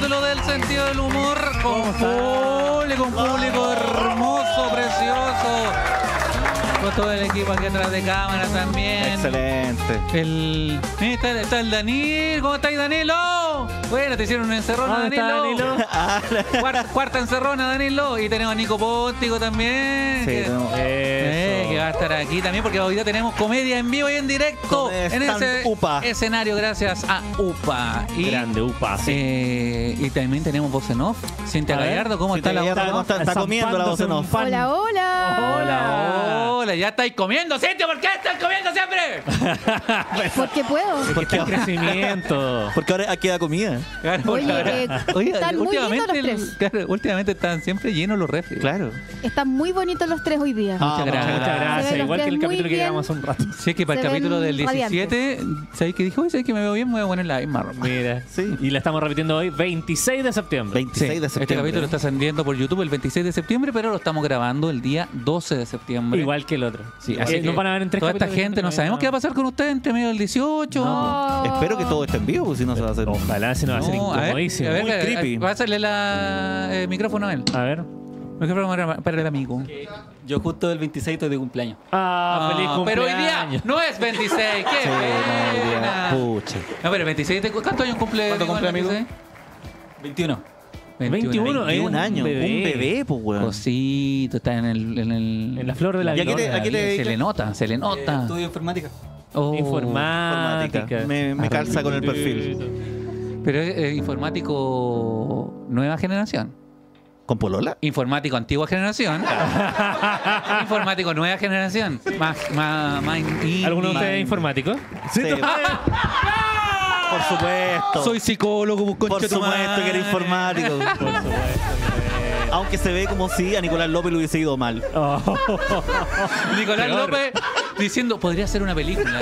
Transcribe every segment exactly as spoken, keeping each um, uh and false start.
capítulo del sentido del humor con público, un público hermoso, precioso. Con todo el equipo aquí atrás de cámara también. Excelente. El, está, está el Danilo. ¿Cómo estáis, Danilo? Bueno, te hicieron un encerrona, Danilo. Cuarta, cuarta encerrona, Danilo. Y tenemos a Nico Póntico también. Sí, que, no. eh, que va a estar aquí también porque hoy día tenemos comedia en vivo y en directo. En ese Upa. escenario gracias a UPA. Y, Grande UPA. Sí. Eh, y también tenemos voz en off. Cintia Gallardo, ¿cómo Cintia está la voz Gallardo, en ¿cómo off? está, está comiendo la voz en off? Hola, hola. Hola, hola, ya estáis comiendo, Cintia, ¿por qué estás comiendo siempre? Porque puedo. Porque está en crecimiento. Porque ahora queda comida. Claro, Oye, claro. eh, Oye, están muy lindos últimamente, los el- claro, últimamente están siempre llenos los refri. Claro. Están muy bonitos los tres hoy día. Ah, Muchas gracias. Muchas Se gracias. ven Igual los que el tres capítulo muy que bien. grabamos hace un rato. Sí, es que para el Se capítulo ven del diecisiete, ¿sabéis que dijo? Hoy sabéis que me veo bien, me voy a poner la misma ropa. Mira. Sí. Y la estamos repitiendo hoy, veintiséis de septiembre. veintiséis de septiembre. Este capítulo está saliendo por YouTube el veintiséis de septiembre, pero lo estamos grabando el día doce de septiembre. Igual que el otro. Sí, Igual. así Eh, que nos van a ver en tres toda esta capítulos gente, no distintos. sabemos qué va a pasar con ustedes entre medio del dieciocho. Oh. Espero que todo esté en vivo, pues, si no se va a hacer. Ojalá, si no va a ser No, a ver, incomodísimo. a ver, Muy a ver, creepy. va a hacerle la eh, micrófono a él. A ver. Micrófono para- para el amigo. Yo justo el veintiséis estoy de cumpleaños. Ah, feliz Ah, cumpleaños. pero hoy día no es veintiséis, qué Sí, no, hoy día, pena. pucha. No, pero veintiséis, ¿de cu- ¿cuántos años cumple? ¿Cuánto cumple, el amigo? veintiséis? veintiuno. veintiuno, eh, veintiún años. bebé. Un bebé, pues, weón. Cosito, está en el... En, el, En la flor de la ¿Y a qué vida. te- a qué te se dedicas? le nota, se le Eh, nota. estudio informática. Oh. Informática. Informática. Me, me calza con el perfil. Pero es eh, informático nueva generación. ¿Con polola? Informático antigua generación. Informático nueva generación. Más, más, más in- ¿Alguno de más- ustedes es informático? Sí. Por supuesto. Soy psicólogo, Por concha tu supuesto madre. que era informático. Aunque se ve como si a Nicolás López le hubiese ido mal. Oh. Nicolás Peor. López diciendo, podría ser una película.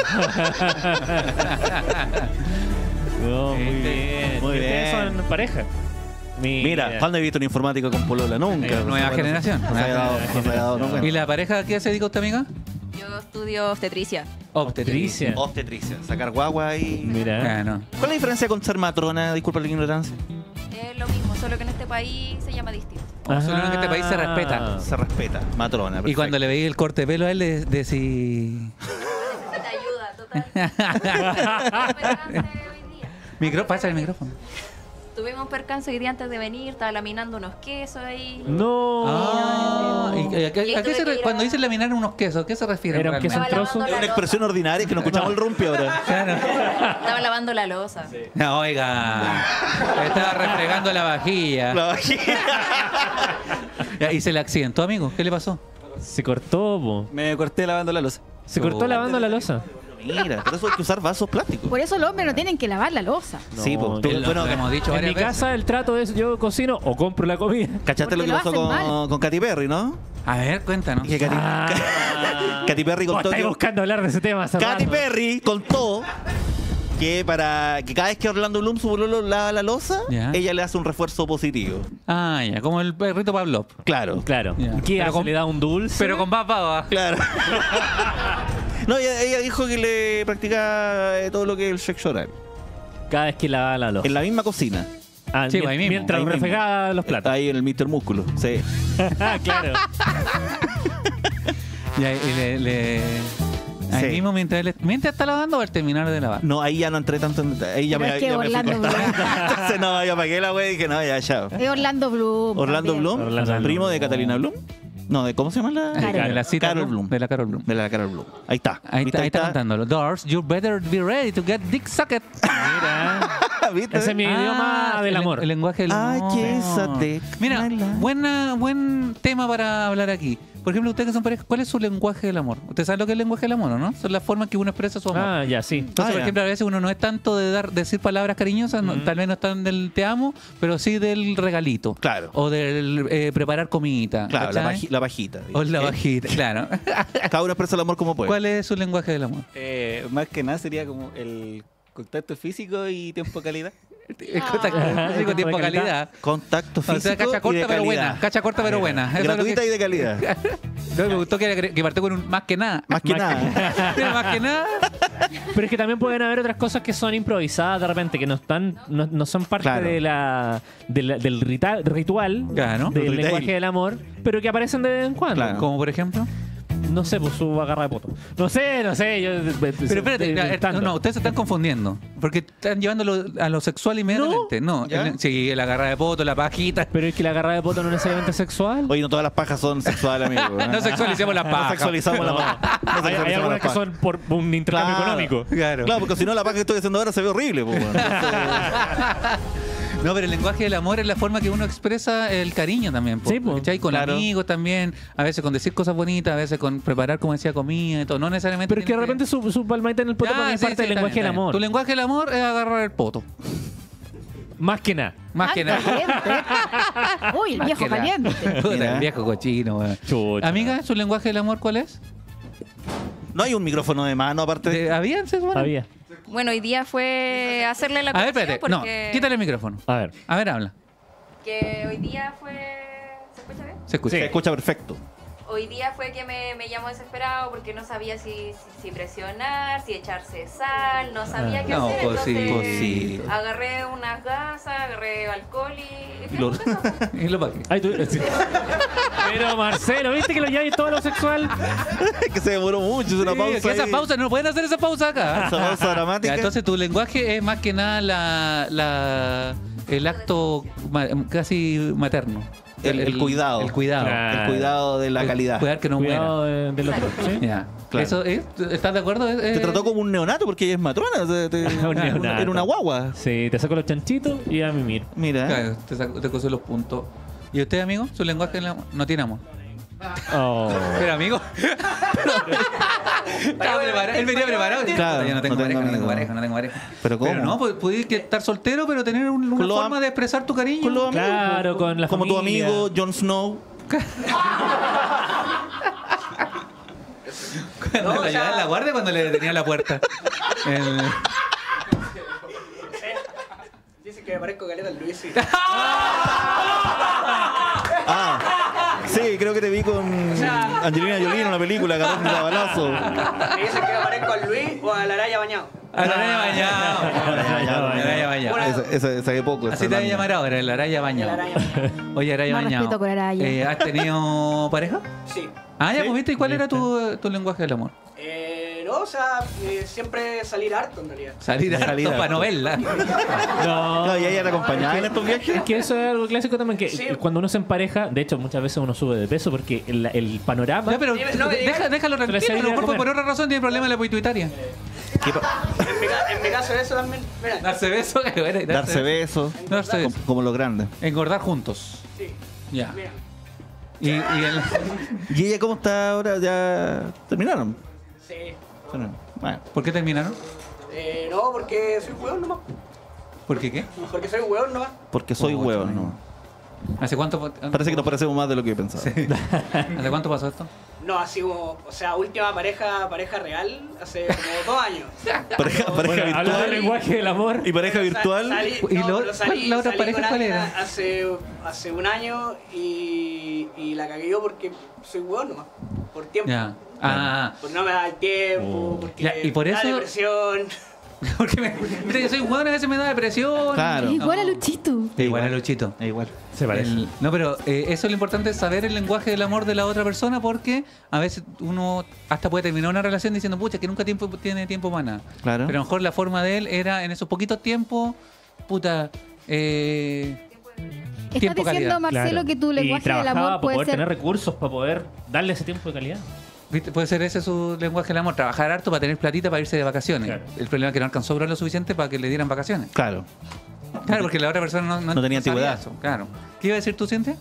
No, muy Este, bien. muy ¿Y ustedes bien. son pareja? Mira, ¿cuándo he visto un informático con polola? Nunca. Eh, nueva Bueno, generación. No se había dado, no se había dado nunca. ¿Y la pareja a qué se dedica usted, amiga? Yo estudio obstetricia. Obstetricia. Obstetricia. Sacar guagua y... Mira. Ah, no. ¿Cuál es la diferencia con ser matrona? Disculpa la ignorancia. Es lo mismo, solo que en este país se llama distinto. Oh, solo en este país se Ah. respeta. Se respeta. Matrona. Y perfecto. cuando le veía el corte de pelo a él, le decía... Te ayuda, total. Micro, pasa el micrófono. Tuvimos un percance hoy día antes de venir, estaba laminando unos quesos ahí. No. Ah, ¿y a qué- Y a qué tuve se re- que ir a- cuando dice laminar unos quesos, ¿qué se refiere? Era un queso en realmente? trozo. Es una expresión ordinaria que no escuchamos el rumpi ahora. Claro. Estaba lavando la loza. No, oiga, estaba refregando la vajilla. La vagina. Ya, y se le accidentó, amigo. ¿Qué le pasó? Se cortó, po. Me corté lavando la loza. Se cortó Oh. lavando la losa. Mira, por eso hay que usar vasos plásticos. Por eso los hombres no tienen que lavar la loza. Sí, No, pues, tú- el- bueno, Lo hemos dicho En varias mi veces. casa el trato es yo cocino o compro la comida. ¿cachaste lo Porque que lo pasó hacen con, mal. con Katy Perry, no? A ver, cuéntanos. Que Katy, Ah. Katy Perry Oh, contó estáis que- buscando hablar de ese tema hace Katy rato. Perry contó que para que cada vez que Orlando Bloom su bololo lava la loza, Ya. ella le hace un refuerzo positivo. Ah, ya, como el perrito Pavlov. Claro. Claro. Ya. ¿Qué Pero hace? con- ¿Le da un dulce? Pero con más baba. Claro. No, ella, ella dijo que le practica eh, todo lo que es el sexo oral. Cada vez que lava la losa. En la misma cocina. Ah, Sí, mien- ahí mismo, mientras ahí mismo. refregaba los platos. Ahí en el mister Músculo. Sí. Ah, claro. Y ahí y le, le- ahí Sí. mismo mientras, él- mientras está lavando o al terminar de lavar. No, ahí ya no entré tanto en detalle. Ahí ya Pero me, es que ya me fui Orlando cortando. Bloom. Entonces no, ya pagué la wea y dije, no, ya, ya. Es Orlando Bloom. Orlando también. Bloom, Orlando Bloom. primo de Catalina Bloom. No, de ¿cómo se llama la? Carol. De la cita Carol Bloom. Bloom. De la Carol Bloom. De la Carol Bloom. Ahí está. Ahí ¿Viste? está, ahí está contándolo. Doors, you better be ready to get dick sucked. Mira. ¿Viste? Ese es mi idioma del el- amor. El, lenguaje del Ay, amor. que esa dick, Mira, my love. buena, buen tema para hablar aquí. Por ejemplo, ustedes que son pareja, ¿cuál es su lenguaje del amor? ¿Usted sabe lo que es el lenguaje del amor, o no? Son las formas que uno expresa su amor. Ah, ya, sí. Entonces, Ah, por ya. ejemplo, a veces uno no es tanto de dar, decir palabras cariñosas, no- tal vez no están del te amo, pero sí del regalito. Claro. O del eh, preparar comidita. Claro, la, ¿cachai? baji- la bajita. O la ¿Eh? bajita, claro. Cada uno expresa el amor como puede. ¿Cuál es su lenguaje del amor? Eh, más que nada sería como el contacto físico y tiempo de calidad. El contacto físico, tiempo calidad. Contacto físico O sea, cacha y corta de pero calidad. buena. Cacha corta pero buena. Eso es lo Gratuita que- y de calidad. No, me gustó que, que partió con un más que nada. Más que Más nada. Mira, más que nada. Pero es que también pueden haber otras cosas que son improvisadas de repente, que no están, no, no son parte Claro. de la, de la- del rita- ritual Claro. del Del retail. lenguaje del amor, pero que aparecen de vez en cuando. Claro. Como por ejemplo. No sé, pues su agarra de poto. No sé, no sé. Yo, Pero espérate, no, no, ustedes se están confundiendo. Porque están llevándolo a lo sexual inmediatamente. No, ¿Ya? el- sí, la agarra de poto, la pajita. Pero es que la agarra de poto no necesariamente es sexual. Oye, no todas las pajas son sexuales, amigo. ¿eh? No sexualicemos la No paja. sexualizamos la paja. No hay, hay sexualizamos algunas la que paja. son por un intercambio Claro. económico. Claro. Claro, porque si no la paja que estoy haciendo ahora se ve horrible. Pues, bueno. Entonces, No, pero el lenguaje del amor es la forma que uno expresa el cariño también. po, Sí, po. ¿cachai? Con Claro. amigos también, a veces con decir cosas bonitas, a veces con preparar, como decía, comida y todo. No necesariamente. Pero es que de tiene repente su, su palmadita en el poto Ya, también es sí, parte sí, del está lenguaje bien, del está bien. amor. Tu lenguaje del amor es agarrar el poto. Más que nada. Más que nada. Caliente. Uy, el Más viejo que nada. caliente. Puta, Mira. el viejo cochino, weón. Chucha. Amiga, ¿su lenguaje del amor cuál es? no hay un micrófono de mano aparte de... ¿De- ¿Habían, se supone? Había. Bueno, hoy día fue hacerle la A ver, cocción espérate. No, porque... quítale el micrófono. A ver. A ver, habla. Que hoy día fue... ¿Se escucha bien? Se escucha. Se escucha perfecto. Hoy día fue que me, me llamó desesperado porque no sabía si, si, si presionar, si echarse sal, no sabía Ah. qué No, hacer. cosito. Entonces Cosito. agarré unas gasas, agarré alcohol y... Y lo- Y lo pagué. Ay, tú- sí. Pero Marcelo, ¿viste que lo lleváis todo lo sexual? que se demoró mucho, es una Sí, pausa. es que esa ahí. pausa, no pueden hacer esa pausa acá. Esa pausa dramática. Ya, entonces tu lenguaje es más que nada la, la el acto ma- casi materno. El- el cuidado. El cuidado. Claro. El cuidado de la El calidad. Cuidar que no Cuidado de- del otro. ¿sí? muera. Ya. Claro. Eso es- ¿Estás de acuerdo? Es- Te es- trató como un neonato porque ella es matrona. o sea, te- Un neonato. Era una guagua. Sí, te saco los chanchitos y a mimir. Mira. ¿eh? Claro, te, saco- te coso los puntos. ¿Y usted, amigo? ¿Su lenguaje del amor? No tiene amor. Oh. Pero, amigo. Estaba preparado. Él venía preparado. Claro, Yo no tengo no pareja, tengo no tengo amigo. pareja, no tengo pareja. Pero ¿cómo? Pero no, pues puedes que estar soltero, pero tener un- una Con los forma am- de expresar tu cariño. Con los amigos. Claro, con la Como tu familia. amigo Jon Snow. Cuando lo ayudaba en la guardia, cuando le detenía la puerta. El- Dice que me parezco caleta al Luis. y- Ah, sí, creo que te vi con Angelina Jolie en una película, agarrando a balazo. Me dicen que me parezco al Luis o a la Araya bañado. A la araya bañado. A la araya bañado. Esa, esa, esa de poco. Así te voy a llamar ahora, el araya bañado. El Araya bañado. Oye, araya Más bañado. respeto con Araya. Eh, ¿Has tenido pareja? Sí. Ah, ya, ¿Sí? pues viste. ¿Y cuál era tu, tu lenguaje del amor? Eh, no, o sea, eh, siempre salir harto en realidad. Salir a Salir para harto. novela. No. No, y ella te acompañaba en estos viajes. Es que eso es algo clásico también, que Sí. cuando uno se empareja, de hecho muchas veces uno sube de peso porque el, el panorama... Ya, pero Dime, no, deja- déjalo Pero tranquilo. se A lo viene a mejor por, comer. por otra razón tiene problemas la pituitaria. ¿Qué pa- En mi, ca- en mi caso eso también. Mira, Darse besos. que bueno, Darse besos. Darse besos. Como, como los grandes. Engordar juntos. sí. Ya. Mira. Y, y el- ¿Y ella cómo está ahora? ¿Ya terminaron? Sí. Bueno. ¿Por qué terminaron? Eh, no, porque soy hueón nomás. ¿Por qué qué? Porque soy hueón nomás. Porque soy Oh, hueón, chaval. ¿no? ¿Hace cuánto, Parece que nos parecemos más de lo que yo pensaba. ¿Hace cuánto pasó esto? No, así como, o sea, última pareja pareja real hace como dos años. Pareja, pareja Bueno, hablando del virtual. lenguaje del amor. Y pareja Sa- virtual. salí- ¿Y no, lo- pero salí- cuál- la otra salí pareja con cuál alguien era? Hace, hace un año y, y la cagué yo porque soy hueón nomás. Por tiempo. Ya. Ah, Pues no me da el tiempo, porque Ya, y por me da eso- depresión. porque me, mira, yo soy un hueón, a veces me da depresión. Claro. Es igual a No. Luchito. Igual a Luchito. Es igual. Se parece. El- no, pero eh, eso es lo importante, es saber el lenguaje del amor de la otra persona, porque a veces uno hasta puede terminar una relación diciendo, pucha, que nunca tiempo, tiene tiempo para nada. Claro. Pero a lo mejor la forma de él era en esos poquitos tiempos, puta, eh, Estás tiempo diciendo, calidad. Marcelo, Claro. que tu Y lenguaje del trabajaba amor para puede poder ser. tener recursos para poder darle ese tiempo de calidad. ¿viste? Puede ser ese su lenguaje del amor, trabajar harto para tener platita para irse de vacaciones. Claro. El problema es que no alcanzó a obrar lo suficiente para que le dieran vacaciones. Claro. Claro, porque la otra persona no, No tenía sabía antigüedad. eso, claro. ¿Qué iba a decir tú, Cintia?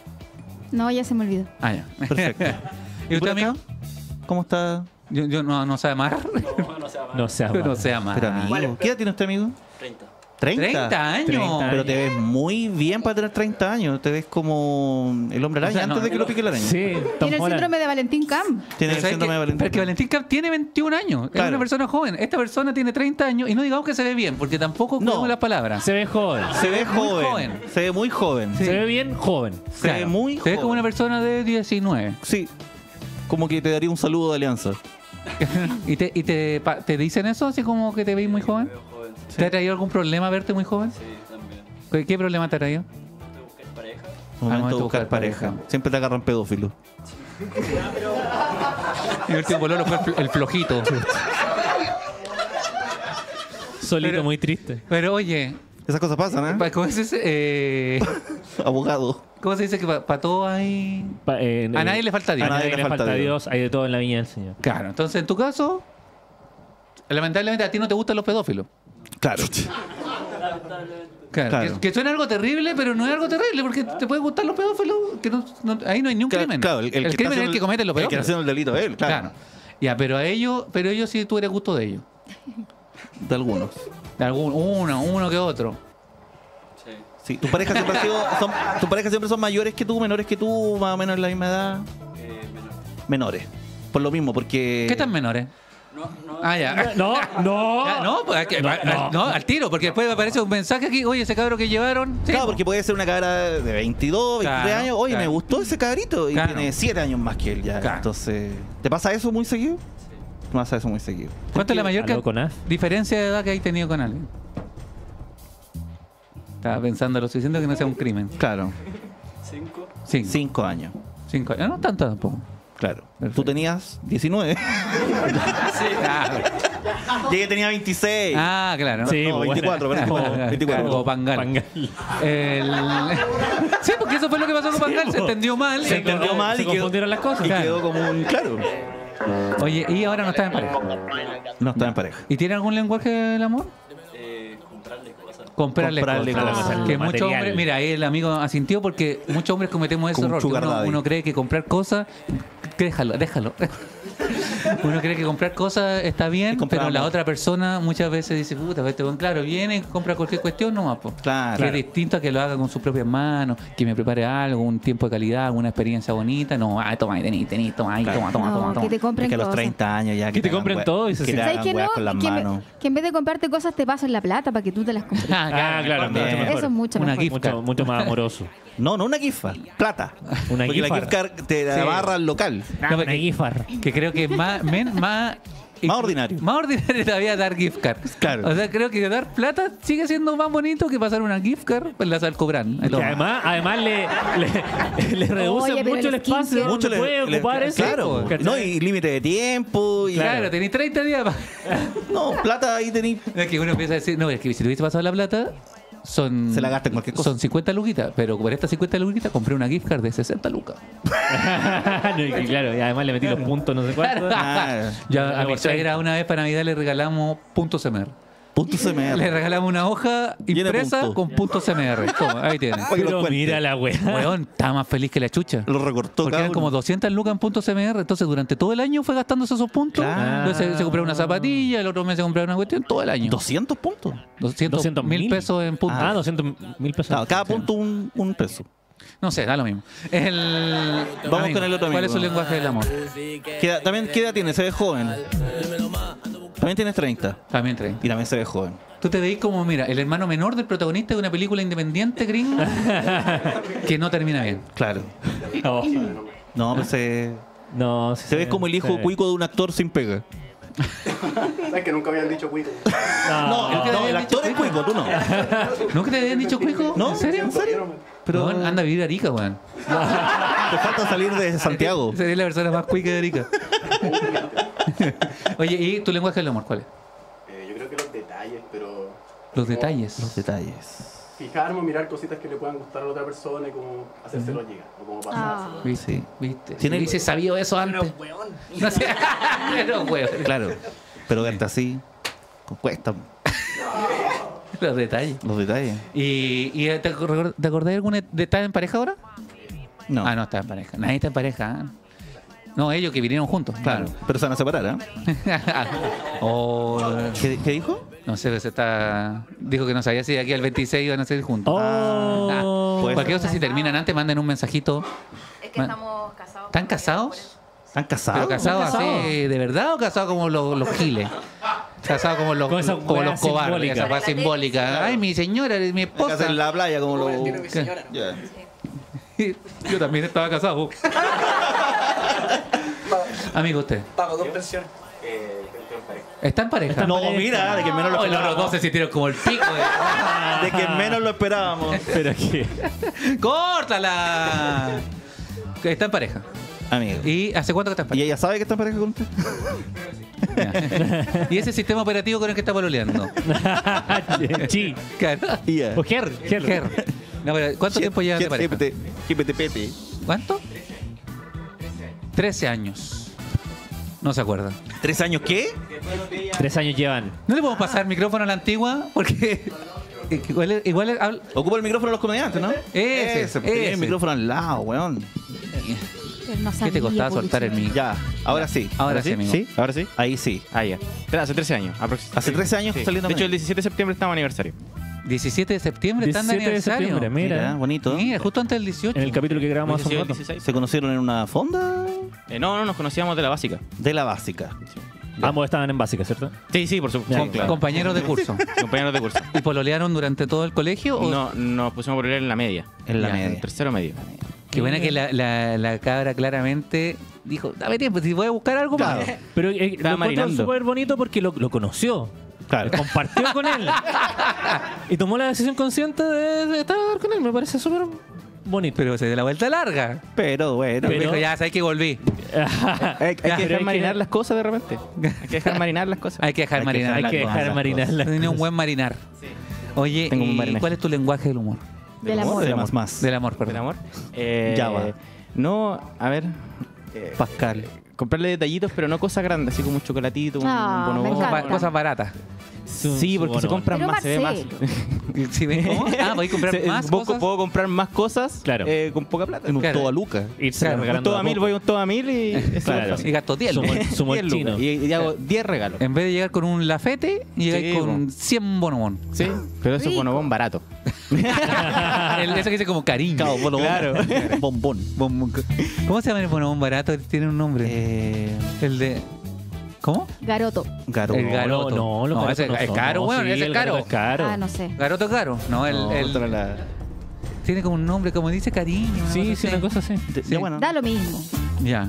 No, ya se me olvidó. Ah, ya. Perfecto. ¿Y usted, amigo? ¿Cómo está? Yo, yo no, no sabe amar. No sea Yo no mal. sé amar. Pero amigo, Vale, ¿qué edad tiene usted, amigo? treinta. ¿treinta? treinta años. treinta. Pero te ves muy bien para tener treinta años. Te ves como el hombre araña O sea, no, antes de que lo pique la araña. Sí, Tom Tiene el Holland. síndrome de Valentín Cam. Tiene ¿Sabes el síndrome qué? de Valentín. Porque Valentín Camp tiene veintiún años. Es Claro. una persona joven. Esta persona tiene treinta años y no digamos que se ve bien, porque tampoco No. cuidamos las palabras. Se ve joven. Se ve muy joven. joven. Se ve muy joven. Sí. Se ve bien joven. Se ve muy Se ve como joven. una persona de diecinueve. Sí. como que te daría un saludo de alianza. ¿Y, te, y te, pa- te dicen eso así como que te veis muy joven? Veo joven. ¿Te ha traído algún problema verte muy joven? Sí, también. ¿Qué, qué problema te ha traído? ¿Te buscas pareja? Momento de buscar pareja. Siempre te agarran pedófilo. Y el último pololo fue el, fl- el flojito. Solito, Pero- muy triste. Pero oye, Esas cosas pasan, ¿eh? pa- ¿cómo se dice? Eh, Abogado. ¿Cómo se dice que para todo hay...? Pa- eh, A eh, nadie le falta Dios. A nadie le falta Dios. Hay de todo en la viña del Señor. Claro, entonces en tu caso, lamentablemente a ti no te gustan los pedófilos. Claro. Claro, Claro. Que, que suena algo terrible, pero no es algo terrible, porque te pueden gustar los pedófilos, que no, no- ahí no hay ni un Claro, crimen. claro, el que está crimen es el haciendo que cometen los El que está pedófilos. haciendo el delito es él, claro. Claro. Ya, pero a ellos, pero ellos sí tú eres gusto de ellos. De algunos. De algún, uno, uno que otro. Sí. Sí, tu pareja siempre ha sido. Son, tu pareja siempre son mayores que tú, menores que tú, más o menos en la misma edad. Eh, menor. Menores. Por lo mismo, porque. ¿Qué tan menores? No, no. Ah, ya. No, no. Ya, no, pues, que- No, al- no. no, al tiro, porque después aparece un mensaje aquí, oye, ese cabro que llevaron. Sí, Claro, po. porque puede ser una cabra de veintidós, veintitrés Claro, años. Oye, claro. me gustó ese cabrito. Y Claro. tiene siete años más que él ya. Claro. Entonces. ¿Te pasa eso muy seguido? Te pasa eso muy seguido. ¿Cuánto es la mayor ¿Aló ca- con A? diferencia de edad que hay tenido con alguien? Estaba pensando lo suficiente que no sea un crimen. Claro. Cinco. Cinco. Cinco años. Cinco años. No tanto tampoco. Claro. Perfecto. Tú tenías diecinueve. Ah, Y ella tenía veintiséis. ah, claro. Sí, no, buena. veinticuatro, veinticuatro, Claro, veinticuatro. como Pangal. Pangal. El- Sí, porque eso fue lo que pasó con Pangal. Se entendió mal. Se entendió mal Se y quedó, confundieron las cosas. y Claro. quedó como un. Claro. Oye, y ahora no está en pareja. No está en pareja. ¿Y tiene algún lenguaje del amor? Eh, comprarle cosas. Comprarle, Comprarle cosas. cosas, Que lo muchos material. hombres, mira, ahí el amigo asintió porque muchos hombres cometemos ese Como un error. que sugar Uno, daddy. uno cree que comprar cosas, que déjalo, déjalo. Uno cree que comprar cosas está bien, Y comprar pero la amor. otra persona muchas veces dice, puta, este buen claro, viene y compra cualquier cuestión nomás, po. Claro. Que es distinto a que lo haga con sus propias manos, que me prepare algo, un tiempo de calidad, una experiencia bonita. No, ah, toma, ahí tení, tení, toma, ahí, Claro. toma, toma, No, toma, que toma. te Es compren que a los cosas. treinta años ya. Que te hagan compren hue- todo y se Que te sientan. ¿Sabes hagan qué weas no? con las Que, me- manos. que en vez de comprarte cosas te pasan la plata para que tú te las compres. Ah, Ah, claro, también. mucho mejor. Eso es mucho Una mejor. gift card. Mucho, mucho más amoroso. No, no una gifa, plata. Una Porque la gift gift card te la Sí. barra al local. No, pero Una que- gifar. Que creo que es más, men- más, Más ordinario. Más ordinario todavía dar gift card. Claro. O sea, creo que dar plata sigue siendo más bonito que pasar una gift card en la Salcobran. Ahí Que toma. además, además le, le, le reduce Oye, pero mucho el el espacio skincare- donde Mucho le- puede le- ocupar eso. Claro. ¿cachai? No, y límite de tiempo. Y Claro, tenéis treinta días para... No, plata ahí tenéis. Es que uno empieza a decir, no, es que si te hubiese pasado la plata, son... Se la gasta en cualquier cosa. Son cincuenta luquitas, pero por estas cincuenta luquitas compré una gift card de sesenta lucas. No, y claro, y además le metí los puntos, no sé cuánto. Ah, Ya a Lo mi pasé. suegra una vez para Navidad le regalamos punto C M R. punto C M R. Le regalamos una hoja Llena de impresa puntos. con punto C M R. Toma, ahí tienes. Para que los Pero cuente. mira la wea. Weón, estaba más feliz que la chucha. Lo recortó Porque cada eran uno. como doscientas lucas en puntos C M R, entonces durante todo el año fue gastándose esos puntos. Claro. Entonces se compraba una zapatilla, el otro mes se compraba una cuestión, todo el año. doscientos puntos. doscientos doscientos mil pesos en puntos. Ah, doscientos mil pesos. Claro, cada punto un, un peso. No sé, da lo mismo. El... Vamos amigo, con el otro ¿Cuál amigo. es su lenguaje del amor? ¿Qué edad- también, ¿qué edad tiene? Se ve joven. También tienes treinta. También trae. Y también se ve joven. Tú te veis como, mira, el hermano menor del protagonista de una película independiente gringa que no termina bien. Claro. Oh. No, pues se, No, sí se ve como el hijo sí. cuico de un actor sin pega. ¿Sabes que nunca habían dicho cuico? No, ¿nunca te no, habían el dicho actor es cuico? cuico, tú no. ¿Nunca te habían dicho cuico? ¿No? ¿En serio? ¿En serio? Pero Pero anda a vivir a Arica, weón. te falta salir de Santiago. Sería la persona más cuica de Arica. Oye, ¿y tu lenguaje del amor cuál es? Eh, yo creo que los detalles, pero Los detalles. Los detalles. fijarme, mirar cositas que le puedan gustar a la otra persona y como hacérselo llegar, o como pasárselo. Ah. ¿Viste? Sí. ¿Viste? Tiene- Si hubiese sabido eso antes. No sé. Pero, weón. Claro. Pero verte así, cuesta Los detalles. los detalles. ¿Y, y te, acor- te acordás de algún de estar en pareja ahora? No. Ah, no está en pareja. Nadie está en pareja. ¿eh? No, ellos que vinieron juntos. Claro. Pero se van a separar, ¿eh? O ¿Qué, qué dijo? no sé, se está. Dijo que no sabía si de aquí al veintiséis iban a ser juntos. Oh. Ah, Pues- cualquier cosa, si terminan antes, manden un mensajito. Es que Ma- estamos casados. ¿Están por casados? eso. ¿Están casados? ¿Pero casados casados? así de verdad o casados como los, los giles? Casados como los, Con esa como weá los cobardes, simbólica. esa weá simbólica. Ay, mi señora, mi Acá esposa. en la playa como lo... Tiene mi señora, ¿no? Ya. Yo también estaba casado. Amigo, usted. Pago dos pensiones. Eh, estoy en pareja. ¿Está en pareja? Está en No, pareja. mira, de que menos lo Oh, los esperábamos. dos se sintieron como el pico. De... De que menos lo esperábamos. Pero que. ¡Córtala! Está en pareja. Amigo. ¿Y hace cuánto que está en ¿Y pareja? ella sabe que está en pareja con usted? Ya. ¿Y ese sistema operativo con el que está pololeando? Chi. Claro. Y ya. O Ger. Ger. Ger. No, pero ¿cuánto tiempo llevas de pareja? G P T P T. ¿Cuánto? Trece años. No se acuerda. ¿Tres años qué? Tres años llevan. ¿No le podemos pasar el micrófono a la antigua? Porque igual, es- igual es- habla- Ocupa el micrófono de los comediantes, ¿no? Ese, Ese, tenía ese. el micrófono al lado, weón. Él no ¿Qué sabía, te costaba soltar el Puluchín. micro? Ya, ahora sí. Ahora sí, amigo. ¿Sí? ¿Ahora sí? Ahí sí. Ah, ya. Pero hace trece años. aproximadamente. Hace trece años Sí. saliendo De hecho, el medio. diecisiete de septiembre estamos aniversario. diecisiete de septiembre, están de diecisiete de aniversario. septiembre, mira. Mira, bonito. Mira, justo antes del dieciocho. En el capítulo que grabamos hace un dieciséis, rato. dieciséis. ¿Se conocieron en una fonda? Eh, no, no, nos conocíamos de la básica. De la básica. Ambos estaban en básica, ¿cierto? Sí, sí, por supuesto. Ya, Sí, claro. Compañeros de curso. Compañeros de curso. ¿Y pololearon durante todo el colegio? O... No, nos pusimos por leer en la media. En la Ya, media. En tercero medio. Qué buena que la, la, la cabra claramente dijo, dame tiempo, si voy a buscar algo Claro. más. Pero eh, lo encuentro marinando. súper bonito porque lo, lo conoció. Claro. Compartió con él. Y tomó la decisión consciente de, de estar con él. Me parece súper bonito. Pero se dio la vuelta larga. Pero bueno. Pero- Dijo, ya, sabes que volví. Hay, hay Ya, que pero dejar hay marinar que- las cosas de repente. Hay que dejar marinar las cosas. Hay que dejar Hay que marinar. Hay dejar que las dejar cosas. marinar las Tiene un cosas. buen marinar. Oye, Tengo un buen ¿y marinaje. cuál es tu lenguaje del humor? Del amor. De más más. Del amor, ¿Del perdón. amor? Eh, Java. No, a ver. eh, Pascal. comprarle detallitos, pero no cosas grandes, así como un chocolatito, un Ah, me bonobón. Cosas, ba- encanta. cosas baratas. Su- Sí, su porque se bonobón. compran Pero más, se ve más. Marcelo. ¿Sí ven cómo? Ah, voy a comprar Se- más puedo, cosas. puedo comprar más cosas Claro. eh, con poca plata. En un Claro. todo a Luca. Irse Claro, Un regalando todo a a mil, poco. voy a un todo a mil y eso Claro. es Y gasto diez. Su, mol- su diez lucas. molchino. Y, y hago diez regalos. En vez de llegar con un lafete, llegáis Sí, con po. cien bonobón. Sí, pero eso es Rico. bonobón barato. El- eso que dice como cariño. Claro, bonobón. Claro. Bombón. Bom- ¿Cómo se llama el bonobón barato? Tiene un nombre. Eh, El de... ¿Cómo? Garoto. Garo. El garoto. No, no, los garotos ese no es son. caro, No, weón, sí, ese es el caro. garoto es caro. Ah, no sé. Garoto caro. No, el, No, el- otra la- tiene como un nombre, como dice cariño. una Sí, cosa sí, así. una cosa así. de- Sí. Ya bueno. Da lo mismo. Ya.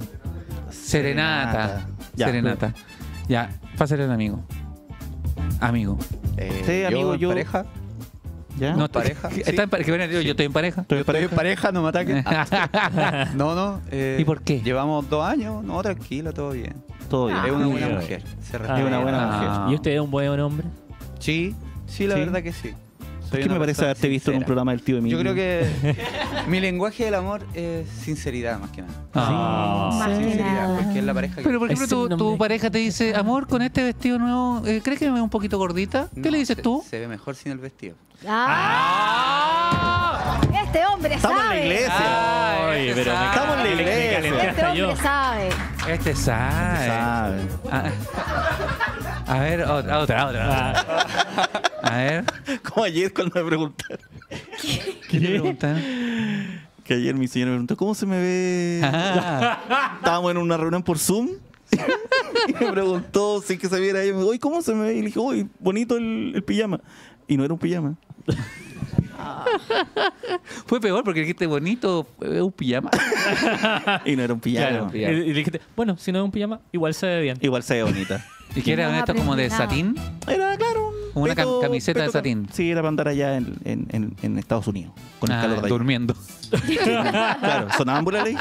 Serenata. Ya. Serenata. Ya, pásale al amigo. Amigo. Eh, Sí, amigo, en yo- pareja. ¿Ya? No, pareja, Está sí. en pareja. Que ven, yo, yo estoy en pareja. Estoy en Estoy en pareja, no me ataquen. No, no. eh, ¿Y por qué? Llevamos dos años, no, tranquilo, todo bien. Todo bien. Es una buena bien. mujer. Se Ah, respeta. Es una buena Ah. mujer. ¿Y usted es un buen hombre? Sí, sí, la Sí. verdad que sí. ¿Por Soy qué una me parece persona haberte visto en un sincera. programa del tío Emilio? Yo creo que mi lenguaje del amor es sinceridad, más que nada. Ah. Más que Sinceridad, nada. porque es la pareja que... Pero por ejemplo, Ese tu, tu nombre. pareja te dice, amor, con este vestido nuevo, eh, ¿crees que me veo un poquito gordita? ¿Qué No, le dices se- tú? Se ve mejor sin el vestido. Ah. Este hombre Estamos en la sabe. iglesia. Ah, Oye, este pero me- sabe. Estamos en la le- le iglesia. calentaste Este hombre yo. sabe. Este sabe. Sabe. Ah. A ver, otra, otra, otra. A ver, Como ayer cuando me preguntaron. ¿qué le preguntan? Que ayer mi señora me preguntó, ¿cómo se me ve? Ah, Estábamos en una reunión por Zoom. Y me preguntó sin que se viera ella. Me dijo, "Oye, ¿cómo se me ve?" Y le dije, uy, bonito el, el pijama. Y no era un pijama. fue peor porque dijiste bonito, eh, un pijama. Y no era un pijama. Claro. Y, y le dijiste, bueno, si no es un pijama, igual se ve bien. Igual se ve bonita. ¿Y qué era No esto como de aprendí nada. satín? Era, claro, un Como una cam- peto- camiseta de peto- satín. Sí, era para andar allá en, en, en, en Estados Unidos. Con el Ah, calor de ahí. durmiendo. Claro, sonámbula ley.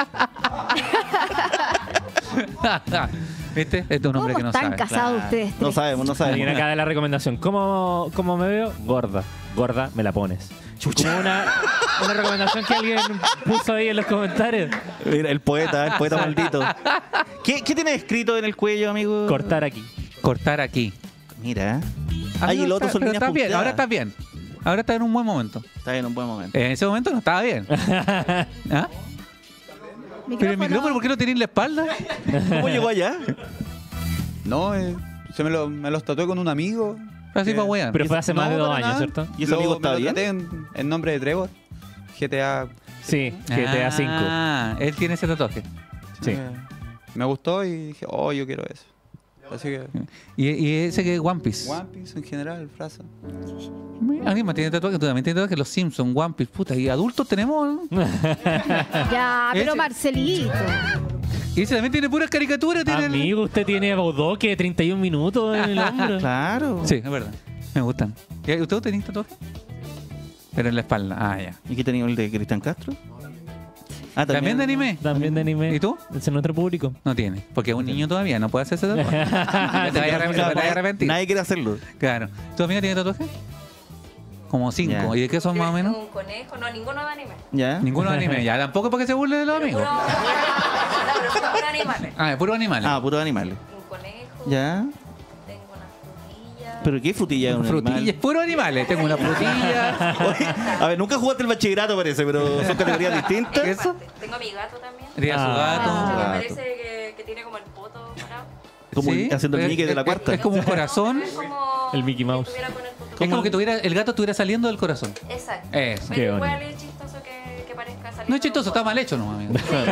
¿Viste? Este es un hombre ¿Cómo que no están sabe. casados ustedes No tres? sabemos, no Alguien sabemos. acá de la recomendación. ¿Cómo, ¿Cómo me veo? Gorda. Gorda, me la pones. Como una, una recomendación que alguien puso ahí en los comentarios. Mira, el poeta, el poeta maldito. ¿Qué, ¿Qué tienes escrito en el cuello, amigo? Cortar aquí. Cortar aquí. Mira. Ah, Ahí no, el otro está- son pero líneas estás bien, punteadas. ahora estás bien. Ahora estás en un buen momento. Está en un buen momento. En ese momento no estaba bien. ¿Ah? Pero el micrófono, ¿por qué lo tenés en la espalda? ¿Cómo llegó allá? No, eh, se me, lo, me los tatué con un amigo. Así Eh, para weón. Pero fue hace No, más de dos para años, nada. ¿cierto? ¿Y ese Lo- amigo me está lo bien? tatué en, en nombre de Trevor. G T A. Sí, G T A cinco. Ah, él tiene ese tatuaje. Sí. Eh, me gustó y dije, oh, yo quiero eso. Así que... Y, y ese que es One Piece. One Piece en general, frase. Alguien más tiene tatuaje, tú también tienes tatuaje. Los Simpsons, One Piece, puta. ¿Y adultos tenemos? Ya, pero Ese- Marcelito. Y ese también tiene puras caricaturas. Tiene el- Amigo, usted tiene a Bodoque de treinta y un minutos en el hombro. Claro. Sí, es verdad. Me gustan. ¿Y ¿Usted tiene tatuaje? Pero en la espalda. Ah, ya. ¿Y qué tenía el de Cristian Castro? Ah, ¿También de anime? También de anime. ¿Y tú? Es nuestro público. No tiene. Porque es un niño todavía, no puede hacerse tatuaje. Te vayas a arrepentir, te vayas a arrepentir. Nadie quiere hacerlo. Claro. ¿Tu amiga tiene tatuaje? Como cinco. Ya. ¿Y de qué son más o menos? Un conejo, no, ninguno de anime. ¿Ya? Ninguno de anime. Ya, tampoco porque se burle de los amigos. Puro, no, pero son puros animales. Ah, es puro animal. Ah, puros animales. Un conejo. ¿Ya? Tengo una frutilla. ¿Pero qué frutilla es un Frutilla, animal? puro animales. Tengo una frutilla. Oye, a ver, nunca jugaste el bachillerato parece, pero son categorías distintas. ¿Qué es eso? Tengo a mi gato también. Tiene a su Ah. gato. Me gato. parece que, que tiene como el poto parado. Como Sí, haciendo el es- Mickey de la es- cuarta. Es como un corazón. No, pero es como El Mickey que Mouse. estuviera con el poto Es como que tuviera, el gato estuviera saliendo del corazón. Exacto. Eso. Qué Pero igual bonito. es chistoso que, que parezca salir. No es chistoso, está mal hecho, no, amigo.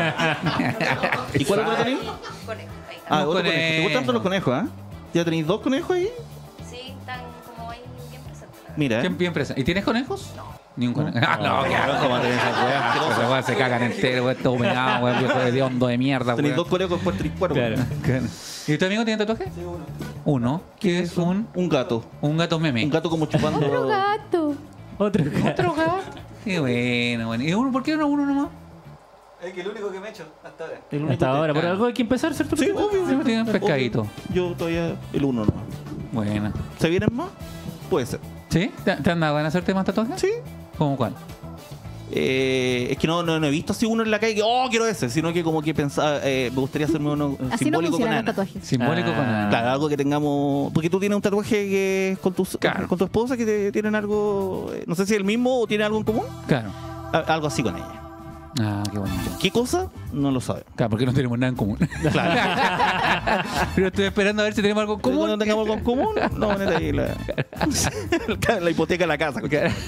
¿Y cuál otro tenéis? Conejo, ahí está. Ah, Un otro conejo. ¿Te conejo. gustan todos los conejos, ah? ¿Ya tenéis dos conejos ahí? Sí, están como ahí bien presentes. la verdad. Mira. Bien, bien presente. ¿Y tienes conejos? No. Ni un conejo. Ah, no, qué asco. ¿Cómo tenés esa weá? Esa weá se cagan entero, weón, todo humedado, weón, viejo de hondo de mierda, Tenéis weón. dos conejos por tres cuatro. Claro. Claro. ¿Y tu amigo tiene tatuaje? Sí, uno. ¿Uno? ¿Qué es un, Un gato. un gato meme? Un gato como chupando. Otro gato. Otro ¿Otro gato? Qué bueno, bueno. ¿Y uno, por qué no uno nomás? Es que el único que me he hecho hasta ahora. El único Hasta que- ahora, por Ah. algo hay que empezar, ¿cierto? Sí, obvio. Sí, tienen pescadito. Obvio. Yo todavía el uno nomás. Buena. ¿Se vienen más? Puede ser. ¿Sí? ¿Te, te han dado ganas de hacerte más tatuajes? Sí. ¿Cómo cuál? Eh, es que no, no, no he visto así uno en la calle que, oh, quiero ese, sino que como que pensaba, eh, me gustaría hacerme uno eh, Así no simbólico con funcionan los Ana. tatuajes. Simbólico Ah. con Ana. Claro, algo que tengamos. Porque tú tienes un tatuaje que es con tu, Claro. con tu esposa que te- tienen algo. eh, No sé si es el mismo o tiene algo en común. Claro. A- algo así con ella. Ah, qué bonito. ¿Qué cosa? No lo sabe. Claro, porque no tenemos nada en común. Claro. Pero estoy esperando a ver si tenemos algo en Como común. no tengamos algo en común, no van a ahí la, la hipoteca de la casa.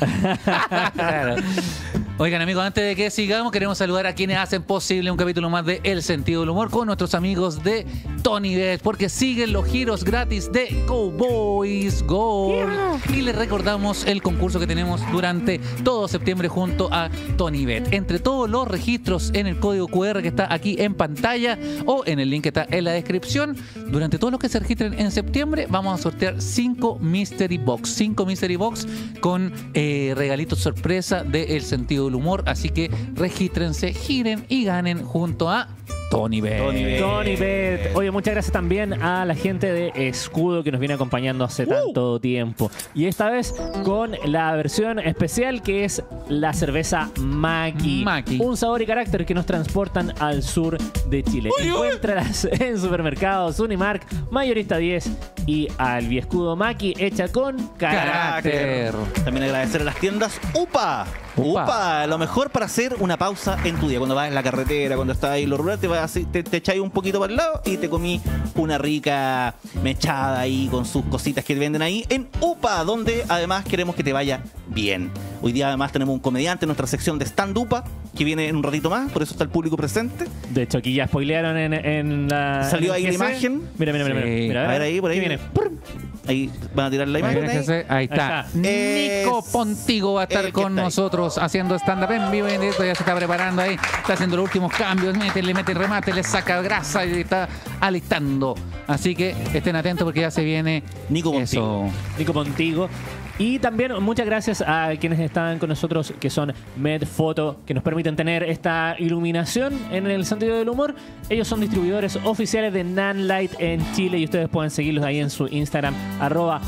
Claro. Oigan, amigos, antes de que sigamos, queremos saludar a quienes hacen posible un capítulo más de El Sentido del Humor con nuestros amigos de TonyBet, porque siguen los giros gratis de Cowboys Gold. Y les recordamos el concurso que tenemos durante todo septiembre junto a TonyBet. Entre todos los registros en el código cu erre que está aquí en pantalla o en el link que está en la descripción, durante todos los que se registren en septiembre, vamos a sortear cinco Mystery Box. cinco Mystery Box con eh, regalitos sorpresa de El Sentido del Humor. Así que regístrense, giren y ganen junto a TonyBet. TonyBet. TonyBet. Oye, muchas gracias también a la gente de Escudo que nos viene acompañando hace tanto tiempo. Y esta vez con la versión especial que es la cerveza Maki. Maki. Un sabor y carácter que nos transportan al sur de Chile. Encuéntralas en supermercados, Unimark, Mayorista diez y Albiescudo Maki, hecha con carácter. Carácter. También agradecer a las tiendas UPA. Upa. UPA, lo mejor para hacer una pausa en tu día. Cuando vas en la carretera, cuando estás ahí en lo rural, te, vas así, te, te echáis un poquito para el lado y te comí una rica mechada ahí con sus cositas que venden ahí en UPA, donde además queremos que te vaya bien. Hoy día además tenemos un comediante en nuestra sección de Stand UPA, que viene en un ratito más, por eso está el público presente. De hecho, aquí ya spoilearon en, en la. Salió en ahí el la G C. imagen. Mira, mira, mira. Sí. mira, A ver ahí, por ahí. ¿Qué viene? Ahí van a tirar la imagen. ahí. Ahí, ahí está. está. Nico Es- Pontigo va a estar el que con está ahí. nosotros haciendo stand-up en vivo y en directo. Ya se está preparando ahí. Está haciendo los últimos cambios. Mete, le mete remate, le saca grasa y está alistando. Así que estén atentos porque ya se viene Nico eso. Pontigo. Nico Pontigo. Y también muchas gracias a quienes están con nosotros, que son Medfoto, que nos permiten tener esta iluminación en el sentido del humor. Ellos son distribuidores oficiales de Nanlight en Chile y ustedes pueden seguirlos ahí en su Instagram, arroba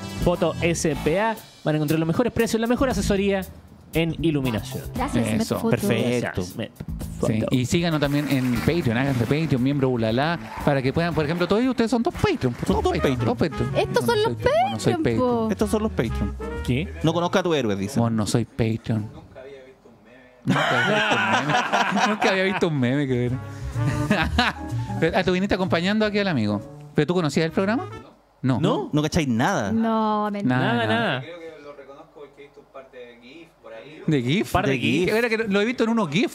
MedFotoSPA. Van a encontrar los mejores precios, la mejor asesoría en iluminación. Gracias, Eso, Medfoto. perfecto. Gracias, Medfoto. Sí, y síganos también en Patreon, háganse Patreon, miembro Ulala, para que puedan, por ejemplo, todos ustedes son dos Patreon. Son dos Patreon. dos Patreon. Estos son Yo no los soy- yo no soy Patreon, po. Estos son los Patreon. ¿Qué? No conozca a tu héroe, dice. Vos no soy Patreon. Nunca había visto un meme. Nunca había visto un meme, que ver. Pero, ah, tú viniste acompañando aquí al amigo. ¿Pero tú conocías el programa? No. ¿No? ¿No cacháis nada? No, mentira. Nada, Nada, nada. nada. Creo que lo reconozco porque he visto un par de GIF por ahí. ¿De GIF? Par de ¿De GIF. Era que lo he visto en unos GIF.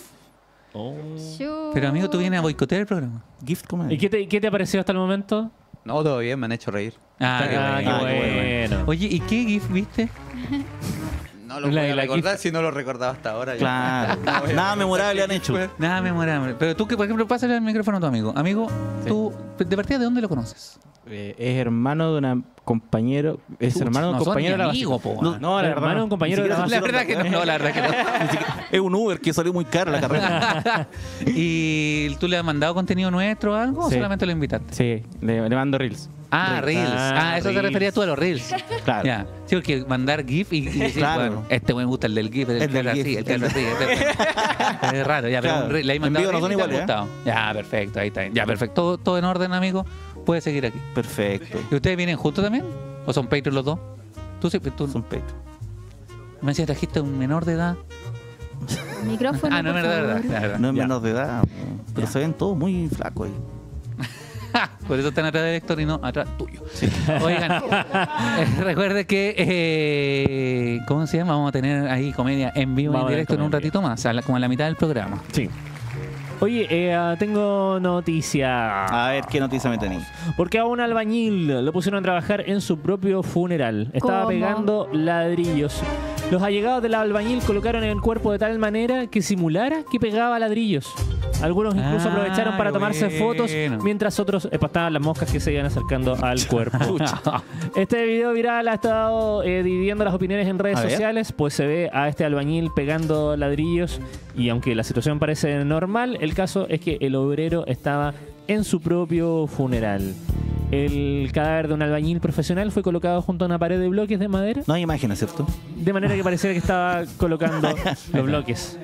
Yo- Pero amigo, tú vienes a boicotear el programa. Gift Comedy. ¿Y qué te, qué te ha parecido hasta el momento? No, todo bien, me han hecho reír. Ah, qué Ah, bueno. qué bueno. Oye, ¿y qué GIF viste? No, No lo La- voy a la recordar si no lo recordaba hasta ahora. ya. Claro. No voy a Nada recordar memorable qué han hecho. fue. Nada memorable. Pero tú, que por ejemplo, pásale el micrófono a tu amigo. Amigo, tú, de partida, ¿de dónde lo conoces? Eh, es hermano de una compañero. Es Chucha, hermano de un no son compañero ni de la amigo, básica. po, No, weón. no, la Hermano verdad. de no. un compañero Ni de la siquiera base. La verdad que no, la verdad que no. Ni siquiera- Es un Uber que salió muy caro la carrera. ¿Y tú le has mandado contenido nuestro o algo o Sí. solamente lo invitaste? Sí, le, le mando reels. Ah, Reels. Ah, Ah, eso te Reels. referías tú a los Reels. Claro. Ya. Sí, porque mandar GIF y, y decir, Claro. bueno, este me gusta el del GIF, el, El que del habla así, GIF. el que habla así. este- Es raro, ya, pero Claro. un Reel, le hay En mandado vivo no Reel son y te ha iguales, gustado. Ya, perfecto, ahí está. Ya, perfecto. Todo, todo en orden, amigo. Puedes seguir aquí. Perfecto. ¿Y ustedes vienen juntos también? ¿O son Patreon los dos? Tú sí, tú Son peitos. me decías, trajiste un menor de edad. Micrófono. Ah, no, por es verdad, favor. verdad, verdad. No es Ya. menor de edad, pero se ven todos muy flacos ahí. Por eso están atrás de Héctor y no atrás tuyo. Oigan, eh, recuerde que, eh, ¿cómo se llama? Vamos a tener ahí comedia en vivo y Vamos en a ver directo en un comedia. ratito más, a la- como a la mitad del programa. Sí. Oye, eh, ah, tengo noticia. A ver, ¿qué noticia me tenéis? Porque a un albañil lo pusieron a trabajar en su propio funeral. Estaba ¿Cómo? pegando ladrillos. Los allegados del albañil colocaron el cuerpo de tal manera que simulara que pegaba ladrillos. Algunos incluso Ah, aprovecharon para tomarse bueno. fotos, mientras otros empastaban las moscas que se iban acercando al cuerpo. Este video viral ha estado eh, dividiendo las opiniones en redes A ver. sociales, pues se ve a este albañil pegando ladrillos y aunque la situación parece normal, el caso es que el obrero estaba en su propio funeral. El cadáver de un albañil profesional fue colocado junto a una pared de bloques de madera, No hay imágenes, ¿cierto? de manera que pareciera que estaba colocando los bloques.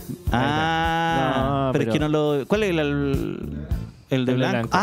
Ah, No, pero, pero- es que no lo. ¿Cuál es el, el, el de El de blanco? blanco.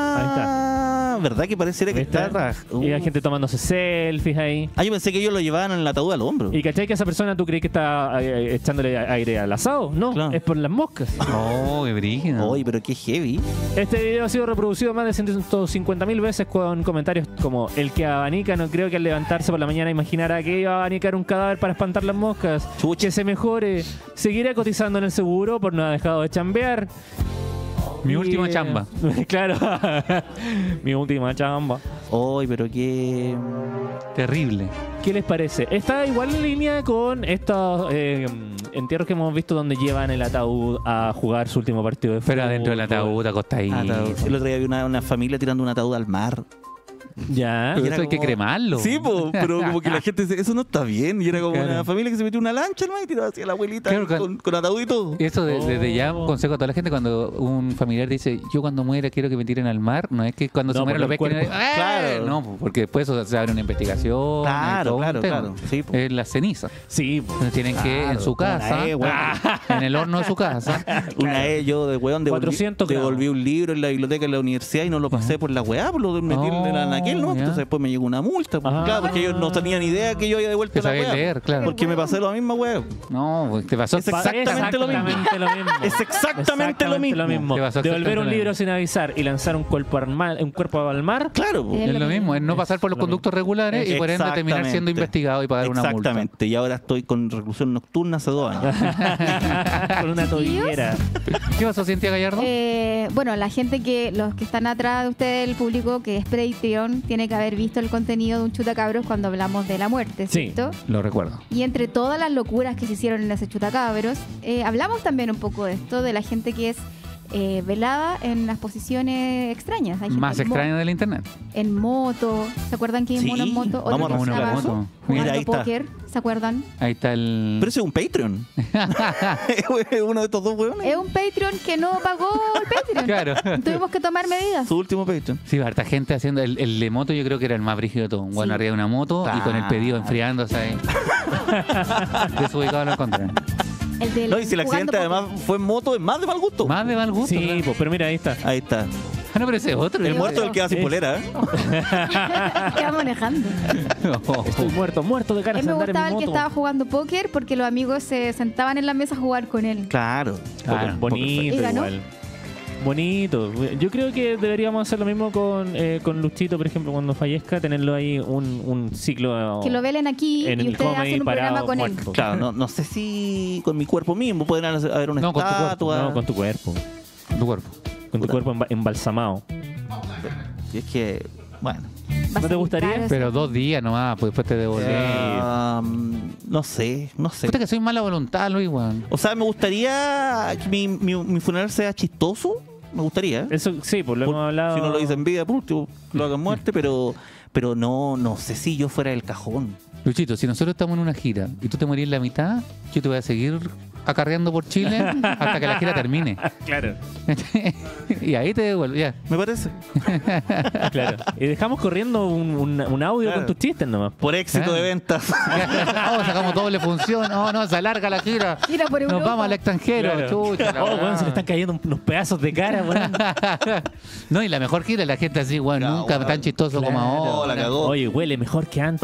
Ah, ¿verdad que pareciera que ¿Viste? está atrás? Uh. Y hay gente tomándose selfies ahí. Ah, yo pensé que ellos lo llevaban en el ataúd al hombro. ¿Y cachai que esa persona tú crees que está eh, echándole aire al asado? No, Claro. es por las moscas. Oh, qué brígido. Oye, pero qué heavy. Este video ha sido reproducido más de ciento cincuenta mil veces con comentarios como: el que abanica no creo que al levantarse por la mañana imaginara que iba a abanicar un cadáver para espantar las moscas. Chucha. Que se mejore. Seguiré cotizando en el seguro por no haber dejado de chambear. Mi Y, última eh, chamba. Claro. Mi última chamba. Oye, pero qué. Terrible. ¿Qué les parece? Está igual en línea con estos eh, entierros que hemos visto donde llevan el ataúd a jugar su último partido de fútbol. Pero adentro del ataúd, acostadito. Ataúd. El otro día vi una, una familia tirando un ataúd al mar. Ya. Pero Y era eso hay que como- cremarlo. Sí, po, pero como que la gente dice, eso no está bien. Y era como Claro. una familia que se metió en una lancha, hermano, y tiraba hacia la abuelita Claro, con, con- con ataúd y todo. Y eso de- desde ya Oh. un consejo a toda la gente cuando un familiar dice yo cuando muera quiero que me tiren al mar, no es que cuando No, se muera lo por el pesquen y- cuerpo. ¡Eh! Claro. No, porque después eso se abre una investigación. Claro, y todo un claro, tema. claro. Sí, po. Es la ceniza. Sí, po. Entonces tienen que Claro, en su como una casa, E, weón. en el horno de su casa. Una vez yo de weón devolví, cuatrocientos gramos. devolví un libro en la biblioteca de la universidad y no lo pasé por la weá, por lo de metí en la anaquel, ¿no? Oh, ya. Entonces después me llegó una multa. pues, Ah. Claro, porque ellos no tenían idea que yo había devuelto Que la sabía weá. leer, claro. Porque me pasé la misma weá. No, pues, te pasó Es exactamente lo mismo. Exactamente lo mismo. Es exactamente lo mismo. Te pasó Devolver exactamente un lo libro mismo. sin avisar y lanzar un cuerpo al mar, un cuerpo al mar. Claro, po. Es Es lo mismo, es no pasar por los lo conductos regulares y por ende terminar siendo Exactamente. investigado y pagar una multa. Exactamente. Y ahora estoy con reclusión nocturna hace dos años. Con una tobillera. ¿Qué pasó, Cintia Gallardo? Eh, bueno, la gente que, los que están atrás de ustedes, el público que es Patreon, tiene que haber visto el contenido de un chutacabros cuando hablamos de la muerte, Sí. ¿cierto? Lo recuerdo. Y entre todas las locuras que se hicieron en ese chutacabros, eh, hablamos también un poco de esto, de la gente que es eh, velada en las posiciones extrañas. Hay gente Más en mo- extraño del internet. En moto, ¿se acuerdan que hay Sí, mono en moto? Otro vamos a que Uno estaba con moto. jugando Mira, ahí está. póker, ¿se acuerdan? Ahí está el... Pero ese es un Patreon. Es uno de estos dos weones. Es un Patreon que no pagó el Patreon. Claro. Tuvimos que tomar medidas. Su último Patreon. Sí, harta gente haciendo el, el de moto, yo creo que era el más brígido de todo. Un bueno Sí. arriba de una moto y con el pedido enfriándose ahí. Desubicado lo encontré. El del No, y si el jugando accidente póker. además fue en moto, es más de mal gusto. Más de mal gusto. Sí, claro. po, pero mira, ahí está. Ahí está. Ah, no, pero ese es otro. El muerto es el que va sin Es- polera, ¿eh? que va manejando. Estoy muerto, muerto de A ganas mí de me andar en gustaba mi el que moto. estaba jugando póker porque los amigos se sentaban en la mesa a jugar con él. Claro. Claro. Bonito ¿Y ganó? igual. Bonito. Yo creo que deberíamos hacer lo mismo con, eh, con Luchito, por ejemplo, cuando fallezca, tenerlo ahí un, un ciclo Que lo velen aquí en y el ustedes comedy hacen un parado programa con él. muerto. Claro, no, no sé si con mi cuerpo mismo pueden haber una No, con tu cuerpo. estatua. No, con tu cuerpo. Tu cuerpo. Con tu Puta. cuerpo emba- embalsamado. Y es que, bueno. Va a ¿No te salir gustaría? caro, Pero sí. dos días nomás, pues después te devolví. Um, no sé, no sé. Puta que soy mala voluntad, Luis, weón. O sea, me gustaría que mi, mi, mi funeral sea chistoso. Me gustaría. Eso sí, pues lo Por- hemos hablado. Si no lo hice en vida, por último, lo hagan muerte, pero, pero no, no sé si yo fuera el cajón. Luchito, si nosotros estamos en una gira y tú te morís en la mitad, yo te voy a seguir acarreando por Chile hasta que la gira termine. Claro, Y ahí te devuelvo, ya. Me parece. claro. Y dejamos corriendo un, un, un audio Claro. con tus chistes nomás. Por éxito Ah. de ventas. Oh, sacamos doble función. Oh, no, se alarga la gira. Gira por Nos Europa. vamos al extranjero. Claro. Chucha, la Oh, weá. weón, se le están cayendo unos pedazos de cara, weón. No, y la mejor gira, la gente así, weón, Ya, nunca weón. tan chistoso como Claro. Oh, ahora. la cagó. Oye, huele mejor que antes.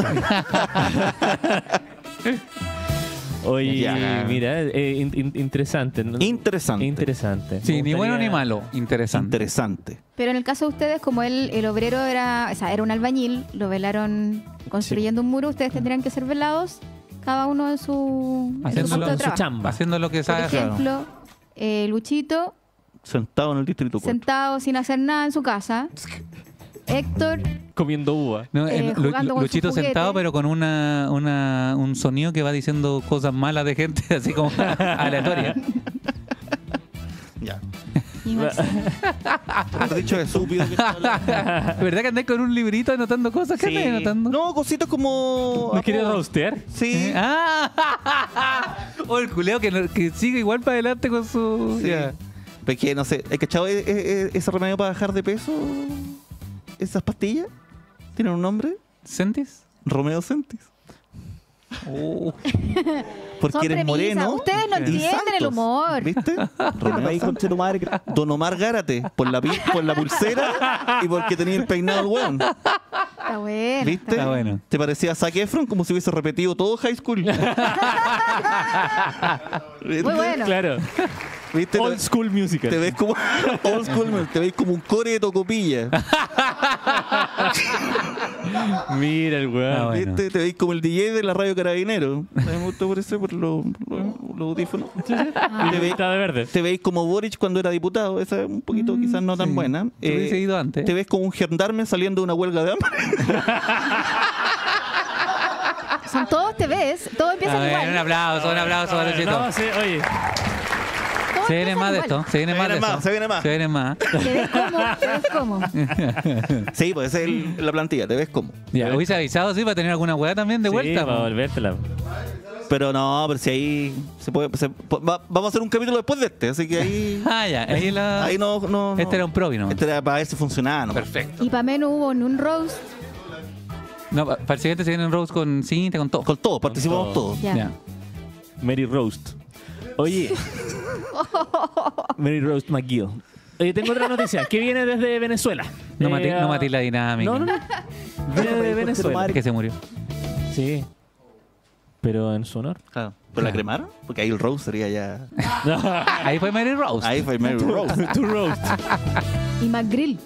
Oye, Ya. mira, eh, in- in- interesante. ¿no? Interesante. Interesante. Sí, Me ni bueno ni gustaría- malo. Interesante. Interesante. Pero en el caso de ustedes, como él, el obrero era, o sea, era un albañil, lo velaron construyendo un muro, ustedes tendrían que ser velados, cada uno en su, en su Haciendo punto de su trabajo. chamba. Haciendo lo que Por sabe hacer. ejemplo, eh, Luchito, Sentado en el distrito cuatro. sentado sin hacer nada en su casa. Héctor, Comiendo uva. No, Eh, eh, Lu- jugando con Luchito su juguete. sentado, pero con una, una, un sonido que va diciendo cosas malas de gente, así como aleatoria. Ya. y Maxi. Has dicho eso. Estúpido que está hablando. ¿Verdad que andás con un librito anotando cosas? ¿Qué Sí. andás anotando? No, cositas como. ¿Me quieres roastear? Sí. Ah, o el culeo que, no- que sigue igual para adelante con su. Sí. Ya. Pues que no sé, ¿hay cachado e- e- ese remedio para bajar de peso? ¿Esas pastillas? ¿Tienen un nombre? ¿Sentis? Romeo Sentis. Oh. Porque Son eres premisas. moreno. Ustedes no y entienden el santos, humor. ¿Viste? Romeo Santos. Don Omar Gárate, por la, pi- por la pulsera y porque tenía el peinado el weón. Está bueno. ¿Viste? Está bueno. Te parecía a Zac Efron como si hubiese repetido todo High School. ¿Viste? Muy bueno. Claro. ¿Viste? Old School Musical. Te ves como old school, te ves como un core de Tocopilla. Mira el weón. Ah, bueno. ¿Viste? Te veis como el D J de la radio Carabinero. A mí me gusta por eso, por los lo, lo audífonos. Y Te, te veis, está de verde. te veis como Boric cuando era diputado. Esa es un poquito quizás no tan sí. buena. Te hubiese ido antes. Te ves como un gendarme saliendo de una huelga de hambre. Son todos T Vs, todos A empiezan ver, igual. un aplauso, un aplauso para Luchito. No, sí, oye. Todos Se viene empiezan más de igual. esto. Se viene Se más de viene más, eso. se viene más. Se viene más. ¿Te ves cómo? ¿Te ves cómo? Sí, pues esa es el- la plantilla. Te ves como. Ya, hubiese avisado, sí, para tener alguna weá también de vuelta. Sí, para po. volvértela. Pero no, pero si ahí se puede. se- va- vamos a hacer un capítulo después de este. Así que ahí. Ah, ya. Ahí, la... Ahí no. no, no. Este era un probi, ¿no? Este era para ver si funcionaba. ¿no? Perfecto. Y para mí no hubo ni un roast. No, pa- para el siguiente se vienen Rose con cinta, con todo. Con todo, participamos todo. todos. Ya. Ya. Mary Roast. Oye. Mary Roast McGill. Oye, tengo otra noticia. Que viene desde Venezuela. No, Eh, maté, no ah, maté la dinámica. No, no, no. Viene de Venezuela. Que se murió. Sí. Pero en su honor. Claro. ¿Pero la cremaron? Porque ahí el Rose sería ya. Ahí fue Mary Rose. Ahí fue Mary Rose. Tu roast. Y McGrill.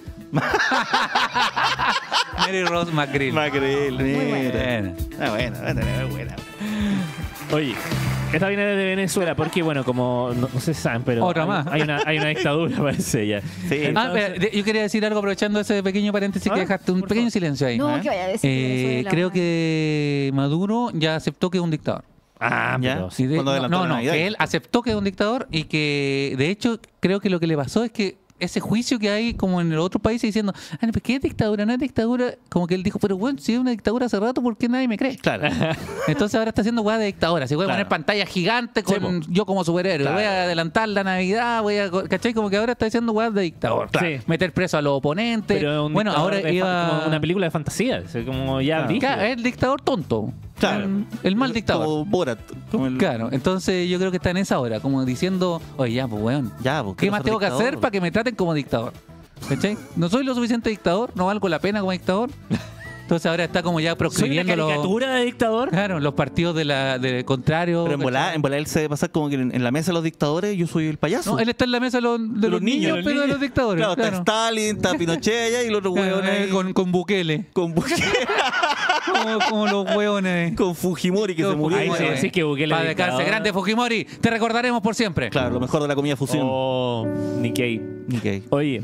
Mary Rose McGrill. Macrel, mira. Bueno. Ah, bueno, bueno, bueno. Oye, esta viene desde Venezuela porque, bueno, como no, no sé si saben, pero Otra hay, más. hay una, hay una dictadura, parece ya. Sí. Ah, espera, de- yo quería decir algo aprovechando ese pequeño paréntesis Ah, que dejaste, un por pequeño favor. silencio ahí. No, ¿Eh? que vaya a decir. que Eh, Venezuela, creo bueno. que Maduro ya aceptó que es un dictador. Ah, ¿Ya? pero Sí, de- Cuando no, adelantó no, la no, Navidad. que él aceptó que es un dictador y que de hecho creo que lo que le pasó es que ese juicio que hay como en los otros países diciendo, ah, no, pues ¿qué es dictadura? No es dictadura. Como que él dijo, pero bueno, si es una dictadura hace rato, ¿por qué nadie me cree? Claro. Entonces ahora está haciendo weá de dictadura. Se voy a Claro. poner pantalla gigante Sí, con po. yo como superhéroe. Claro. Voy a adelantar la Navidad, voy a. ¿Cachai? Como que ahora está diciendo weá de dictador. Claro. Sí. Meter preso a los oponentes. Pero un bueno, dictador ahora de fa- iba. como una película de fantasía, o sea, como ya Claro. brígido. Claro, es el dictador tonto. Claro. El, el mal dictador. Como Borat. Como el... Claro, entonces yo creo que está en esa hora, como diciendo, oye, ya, pues weón, Ya, pues, ¿qué quiero más ser tengo que dictador. hacer para que me traten como dictador? ¿Cachai? No soy lo suficiente dictador, no valgo la pena como dictador. Entonces ahora está como ya Soy una proscribiendo los, caricatura de dictador. claro, los partidos de la de contrario. Pero en ¿cachai? volada, en volada él se debe pasar como que en, en la mesa de los dictadores yo soy el payaso. No, él está en la mesa de los, de los niños, los pero de niños. los dictadores. Claro, Claro, está Stalin, está Pinochet allá y los otros Claro, hueones ahí con, con Bukele, con, como, como los hueones. con Fujimori que se Con murió. Ahí Fujimori. sí, sí que Bukele Para es descansar, dictador. grande Fujimori, te recordaremos por siempre. Claro, lo mejor de la comida fusión. Oh, Nikkei. Nikkei. Oye,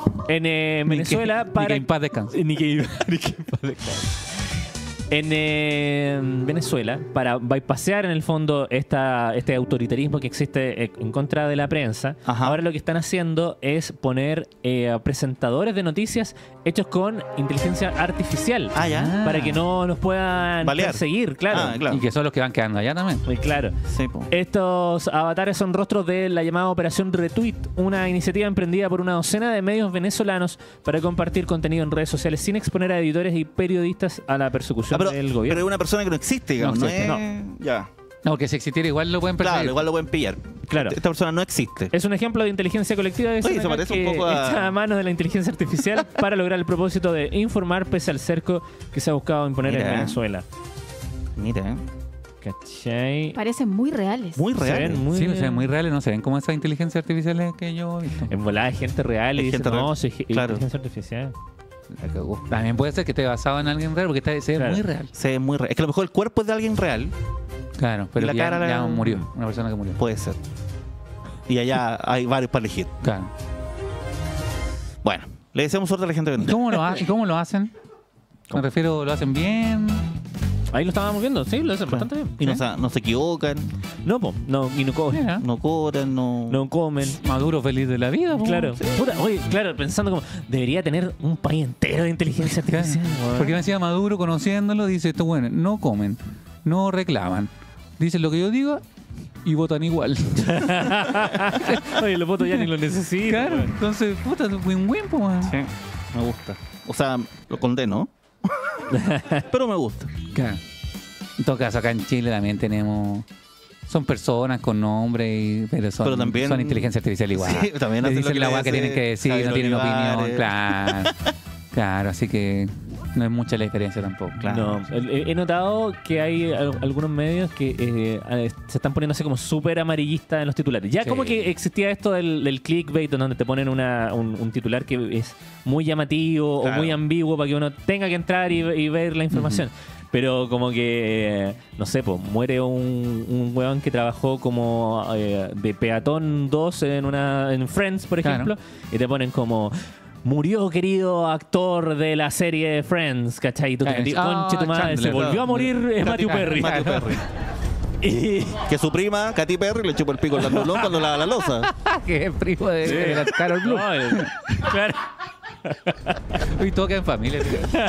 En eh, Venezuela, Ni para. que en paz descanse. Ni que, ni que en paz descanse. En eh, Venezuela, para bypassear en el fondo esta, este autoritarismo que existe eh, en contra de la prensa, Ajá. ahora lo que están haciendo es poner eh, presentadores de noticias hechos con inteligencia artificial. Ah, ya. Para que no nos puedan Balear. seguir, claro. Ah, claro. Y que son los que van quedando allá también. Muy claro. Sí, po. Estos avatares son rostros de la llamada Operación Retweet, una iniciativa emprendida por una docena de medios venezolanos para compartir contenido en redes sociales sin exponer a editores y periodistas a la persecución Ah, pero, del pero gobierno. es una persona que no existe, digamos. No No, existe, es... Ya. No, que si existiera igual lo pueden perseguir. Claro, igual lo pueden pillar. Claro. Esta persona no existe. Es un ejemplo de inteligencia colectiva de Oye, se parece un que poco a- echa a manos de la inteligencia artificial para lograr el propósito de informar pese al cerco que se ha buscado imponer Mira. en Venezuela. Mira, ¿eh? ¿Cachai? Parecen muy reales. Muy Se real. ven muy Sí, se ven muy reales, no se ven como esas inteligencias artificiales que yo he visto. en volada de gente real y Es dicen, gente no, real. soy ge- Claro. inteligencia artificial. La cagó. También puede ser que esté basado en alguien real, porque está, se ve Claro. muy real. Se ve muy real. Es que a lo mejor el cuerpo es de alguien real. Claro, pero Y la ya, cara la- ya murió. Una persona que murió. Puede ser. Y allá hay varios para elegir. Claro. Bueno, le deseamos suerte a la gente de ¿Y Venezuela. cómo lo, ha- y cómo lo hacen? Me refiero, ¿lo hacen bien? Ahí lo estábamos viendo, sí, lo hacen bastante bien. Y no, se- no se equivocan, No, po, no, y no comen. Mira, no cobran, no... No comen. Maduro feliz de la vida. po. Claro. Puta, oye, claro, pensando como, debería tener un país entero de inteligencia Claro. artificial. weón. Porque me decía Maduro, conociéndolo, dice esto, bueno, no comen, no reclaman. Dicen lo que yo diga y votan igual. Oye, los votos ya ni los necesito. Claro, weón. entonces, puta, win-win, po, man. Sí, me gusta. O sea, lo condeno. Pero me gusta. Claro. En todo caso, acá en Chile también tenemos... Son personas con nombre, y, pero, son, Pero también- son inteligencia artificial igual. Sí, también Les hacen lo dicen que la le weá que dice tienen que decir, Javier no tienen Olivares. opinión. Claro. Claro, así que no es mucha la diferencia tampoco. Claro. No, he he notado que hay al- algunos medios que eh, eh, se están poniendo así como súper amarillistas en los titulares. Ya Sí. como que existía esto del, del clickbait, donde te ponen una, un, un titular que es muy llamativo Claro. o muy ambiguo para que uno tenga que entrar y, y ver la información. Pero como que, eh, no sé, pues muere un, un weón que trabajó como eh, de peatón dos en, una, en Friends, por Claro. ejemplo, y te ponen como... Murió querido actor de la serie Friends, ¿cachai? Y tú te Claro, metís, ah, conche tu madre, se Chandler, volvió a morir eh, Matthew Claro, Perry. Matthew Perry. Y- Que su prima, Katy Perry, le chupa el pico al andulón cuando lava la losa. Que es primo de, de la Carol Blue. No, el- claro. Y todo queda en familia. tío.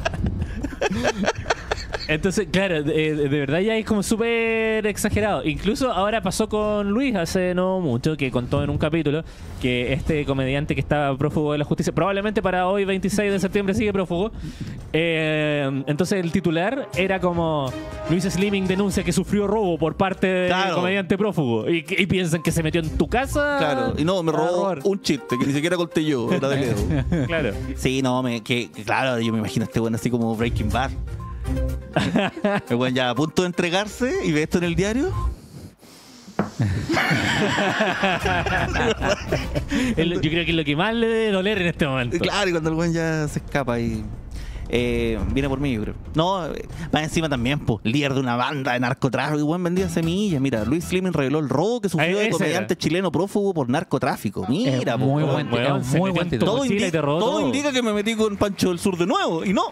Entonces, claro, de, de verdad ya es como súper exagerado. Incluso ahora pasó con Luis hace no mucho, que contó en un capítulo que este comediante que estaba prófugo de la justicia, probablemente para hoy, veintiséis de septiembre, sigue prófugo. Eh, entonces el titular era como Luis Slimming denuncia que sufrió robo por parte del Claro. comediante prófugo. Y, y piensan que se metió en tu casa. Claro. Y no, me a robó robar. un chiste que ni siquiera conté yo. Era de Leo. Claro. Sí, no, me, que, que claro, yo me imagino a este bueno así como Breaking Bad. El buen ya a punto de entregarse y ve esto en el diario. El- yo creo que es lo que más le debe doler en este momento. Claro, y cuando el buen ya se escapa y eh, viene por mí, yo creo. No, eh, más encima también, pues, líder de una banda de narcotráfico. Y buen vendía semillas. Mira, Luis Slimming reveló el robo que sufrió Ah, de ese comediante era. chileno prófugo por narcotráfico. Mira, Es po, muy weón. buen, weón, es se muy metió buen en tu título. Todo, mochila indi- y te robó todo todo. indica que me metí con Pancho del Sur de nuevo. Y no.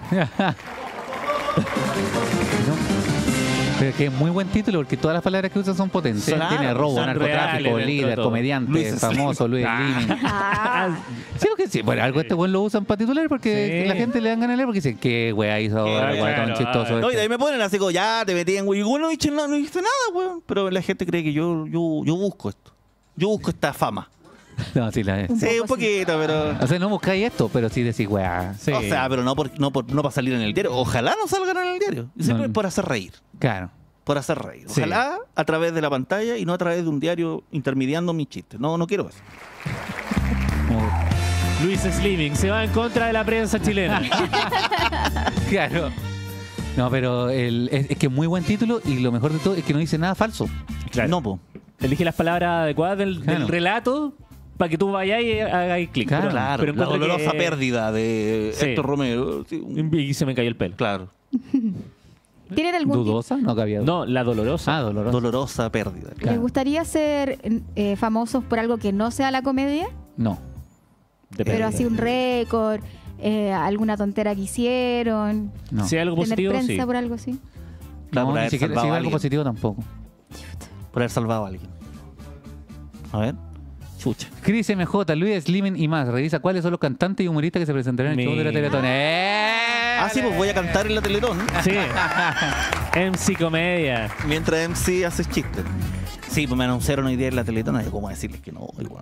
Pero que es muy buen título porque todas las palabras que usan son potentes. Claro, Tiene robo, son narcotráfico, reales dentro de líder, todo. comediante, Luis famoso, Luis Slimming. Ah, Sí, porque sí, bueno, algo este buen lo usan para titular porque Sí. la gente le dan ganas de leer porque dicen, qué wea hizo ahora, Qué wea claro, tan chistoso. ah, No, y de este". ahí me ponen así como, ya, te metí en güey. Y bueno, no hice nada, no hice nada, weón. Pero la gente cree que yo, yo, yo busco esto. Yo busco esta fama. No, sí, la es. Un Sí, poco un poquito, pero... O sea, no buscáis esto, pero sí decís, wea. Sí. O sea, pero no, por, no, por, no para salir en el diario. Ojalá no salgan en el diario. Siempre No. por hacer reír. Claro. Por hacer reír. Sí. Ojalá a través de la pantalla y no a través de un diario intermediando mis chistes. No, no quiero eso. Como- Luis Slimming se va en contra de la prensa chilena. Claro. No, pero el- es, es que es muy buen título y lo mejor de todo es que no dice nada falso. Claro. No, po. Elige las palabras adecuadas del, Claro. del relato para que tú vayas y hagáis clic. Claro, Pero- Claro, pero la encuentro dolorosa que- pérdida de Sí. Héctor Romero. Sí, un- Y se me cayó el pelo. Claro. ¿tienen algún tip? ¿Dudosa? No cabía. No, la dolorosa. Ah, dolorosa. Dolorosa pérdida. Claro. ¿Les gustaría ser eh, famosos por algo que no sea la comedia? No. Depende. Pero así un récord, eh, alguna tontera que hicieron. No. Si hay algo Tener positivo, prensa sí. por algo así. Claro, No, por ni haber siquiera salvado si a algo alguien. positivo tampoco. Por haber salvado a alguien. A ver. Chucha. Cris M J, Luis Slimen y más. Revisa cuáles son los cantantes y humoristas que se presentarán en el show de la Mira. Teletón. ¡Eh! Ah, sí, pues voy a cantar en la Teletón. Sí. M C Comedia. Mientras M C hace chistes. Sí, pues me anunciaron hoy día en la Teletón. No hay cómo decirles que no. Igual.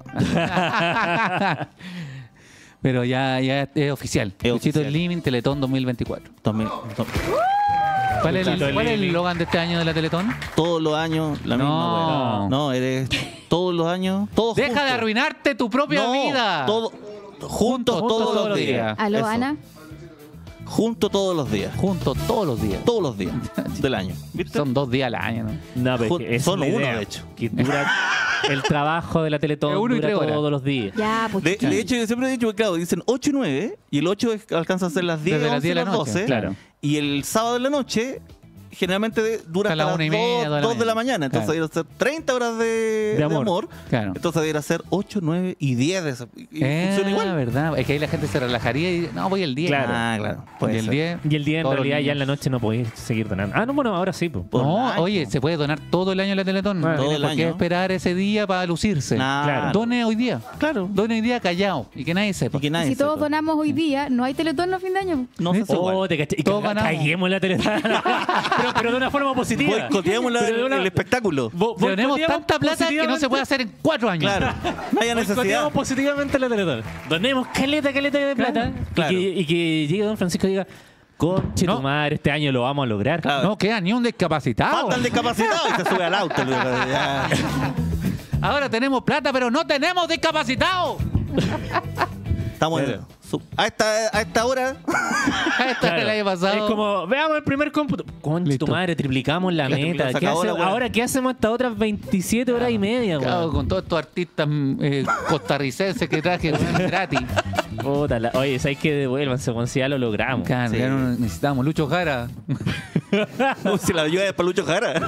Pero ya, ya es oficial. Es Luchito oficial. Slimen, Teletón dos mil veinticuatro. dos mil, dos- ¿Cuál es, el, Luchito ¿Cuál es el Slimen. logan de este año de la Teletón? todos los años la No. misma wea. No, eres todos los años. Todos Deja juntos. de arruinarte tu propia No, vida. Todo, juntos todos, los días. Aló, Eso. Ana. Juntos todos los días. Juntos todos los días. Todos los días del año. ¿Viste? Son dos días al año, ¿no? No, pero Jun- es que esa son es la uno, idea, de hecho. Que dura el trabajo de la Teletón Es uno y dura tres horas. todos los días. Ya, pues. De, de hecho, yo siempre he dicho que, claro, dicen ocho y nueve, y el ocho es- alcanza a ser las diez, Desde las once, diez de la las noche, doce. claro. Y el sábado de la noche, generalmente de- dura Hasta hasta la las una y dos, media, dos de la dos de la mañana. mañana. Entonces Claro. debería ser treinta horas de, De de amor. amor. Claro. Entonces debería ser ocho, nueve y diez de esa. Y Eh, funciona igual. verdad. Es que ahí la gente se relajaría y no, voy el diez. Claro. Ah, claro. Y Puede el ser. diez. Y el día en todos los realidad ya en niños. la noche no podéis seguir donando. Ah, no, bueno, ahora sí. Pues. Por No, nada, oye, po. se puede donar todo el año la Teletón. No Todo tiene el por qué año. esperar ese día para lucirse. Nah, Claro. Done hoy día. Claro. Done hoy día callado y que nadie sepa. Y que nadie Si todos sepa. donamos hoy día, no hay teletón a fin de año. No se hace Oh, igual. te caché. Y Todos caga- ganamos. caguemos en la Teletón. pero, pero de una forma positiva. Boicoteamos la- Pero de una- el espectáculo. Bo- Tenemos boicoteamos tanta plata que no se puede hacer en cuatro años. Claro. No haya necesidad. Boicoteamos positivamente la Teletón. Donemos caleta, caleta de plata. Claro. Y, que, y que llegue Don Francisco y diga, conche No. tu madre, este año lo vamos a lograr. Claro. No queda ni un discapacitado. Falta el discapacitado y se sube al auto. le digo, ya. Ahora tenemos plata, pero no tenemos discapacitados. Estamos en- su- a, esta, a esta hora. Esto Claro. el año pasado. Es como, veamos el primer cómputo. Conche Listo. tu madre, triplicamos la Claro, meta. se ¿Qué acabó hace- la weá. ahora, ¿qué hacemos estas otras veintisiete horas y media, Claro, weón? con todos estos artistas mm, eh, costarricenses que traje weón, gratis. Puta la- Oye, ¿sabes qué? Devuélvanse, weón, si ya lo logramos. Claro, Sí. ya no necesitamos Lucho Jara. Como si la lluvia es para Lucho Jara.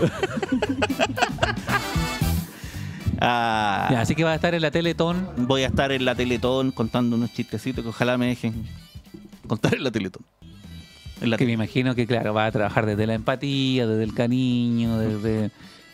Ah, Ya, así que va a estar en la Teletón. voy a estar en la Teletón contando unos chistecitos que ojalá me dejen contar en la Teletón. En la Que me Teletón. imagino que, claro, va a trabajar desde la empatía, desde el cariño, desde.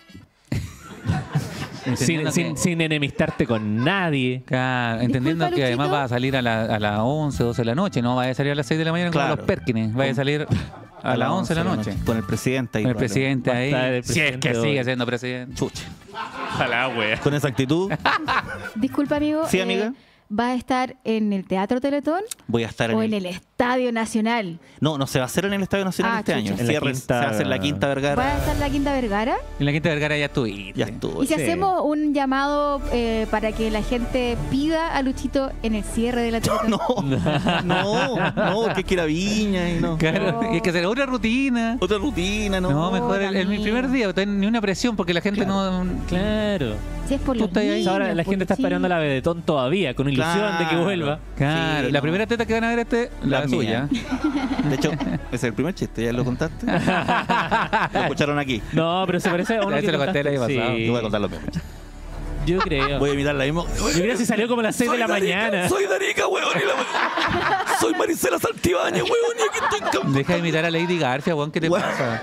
Sin, Entendiendo sin, que- sin enemistarte con nadie. Claro, entendiendo Disculpa, que además Luchito. va a salir a, la- a las once, doce de la noche, no vaya a salir a las seis de la mañana Claro. como los Perkins, vaya a salir a, las once de la noche. Con el presidente ahí. Con el probablemente. presidente Va a ahí. estar el Si es que presidente sigue hoy. siendo presidente. Chucha. Ojalá, wea. Con esa actitud Disculpa, amigo. Sí, eh, amiga. ¿Va a estar en el Teatro Teletón voy a estar en o el... en el Estadio Nacional? No, no se va a hacer en el Estadio Nacional Ah, este chucha. año. En la Cierre, Quinta- se va a hacer en la Quinta ¿Va a Vergara. estar en la Quinta Vergara? En la Quinta Vergara ya estuviste. Ya estuvo. ¿Y si Sí. hacemos un llamado eh, para que la gente pida a Luchito en el cierre de la Teletón? No, no, no, porque es que era Viña y no. Claro, No. y hay que hacer otra rutina. Otra rutina, ¿no? No, mejor el, el- mi primer día, no ni una presión porque la gente no. Claro. Si es por Tú los estás ahí. niños, Ahora la por gente está los esperando la chicos. Vedetón todavía, con ilusión de que Claro. vuelva. Claro, Sí, la no. primera teta que van a ver este, la, La suya. mía. De hecho, ese es el primer chiste, ¿ya lo contaste? Lo escucharon aquí. No, pero se parece a uno Ya que se lo conté el año contaste. pasado. Sí. Yo voy a contar lo mismo. Yo creo. Voy a imitar la misma. Yo creo que si salió como a las seis de la mañana. Soy Darica, weón. y la- Soy Marisela Santibáñez, weón. Y aquí estoy en Cam- Deja de imitar a Lady Garfia, weón, ¿qué te Weón. pasa?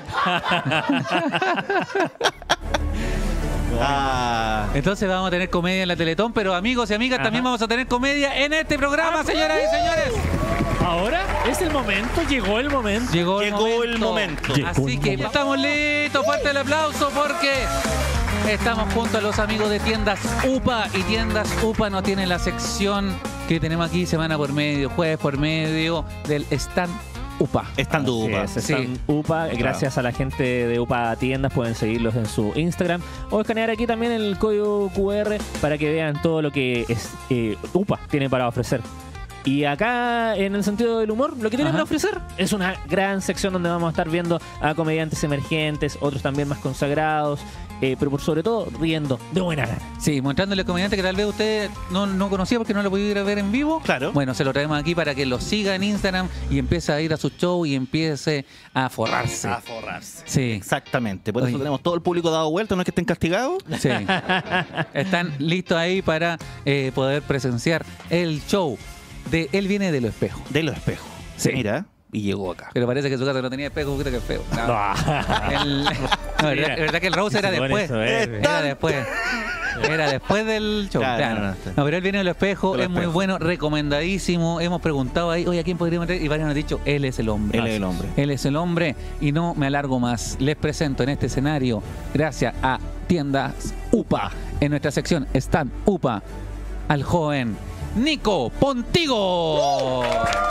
Ah, Entonces vamos a tener comedia en la Teletón, pero amigos y amigas, también vamos a tener comedia en este programa, señoras y señores. Ahora es el momento, llegó el momento. Llegó el Llegó momento. el momento. Llegó Así el que momento. estamos listos, fuerte el aplauso porque estamos junto a los amigos de Tiendas U P A y Tiendas U P A nos tiene la sección que tenemos aquí semana por medio, jueves por medio del stand U P A. estando Así upa. es, están U P A, gracias a la gente de U P A Tiendas, pueden seguirlos en su Instagram o escanear aquí también el código Q R para que vean todo lo que es, eh, U P A tiene para ofrecer. Y acá, en el sentido del humor, lo que tienen Ajá. para ofrecer es una gran sección donde vamos a estar viendo a comediantes emergentes, otros también más consagrados, eh, pero por sobre todo riendo de buena gana. Sí, mostrándole comediante que tal vez usted no, no conocía porque no lo podía ir a ver en vivo. Claro. Bueno, se lo traemos aquí para que lo siga en Instagram y empiece a ir a su show y empiece a forrarse. A forrarse. Sí. Exactamente. Por Oye. eso tenemos todo el público dado vuelta, no es que estén castigados. Sí. Están listos ahí para eh, poder presenciar el show. de Él viene de los espejos. De los espejos. Sí. Mira, y llegó acá. Pero parece que su casa no tenía espejo, puta que feo. No, El- no, verdad, verdad que el Rose era Se pone después. eso, eh. Era después. Era después del show. Claro, Claro. no, No, no, está. pero Él viene de los espejos, De los es muy espejos. bueno, recomendadísimo. Hemos preguntado ahí, oye, ¿a quién podríamos traer? Y varios nos han dicho, Él es el hombre. Él es el hombre. Él es el hombre. Y no me alargo más. Les presento en este escenario, gracias a Tiendas UPA, en nuestra sección Stand UPA, al joven Nico Pontigo.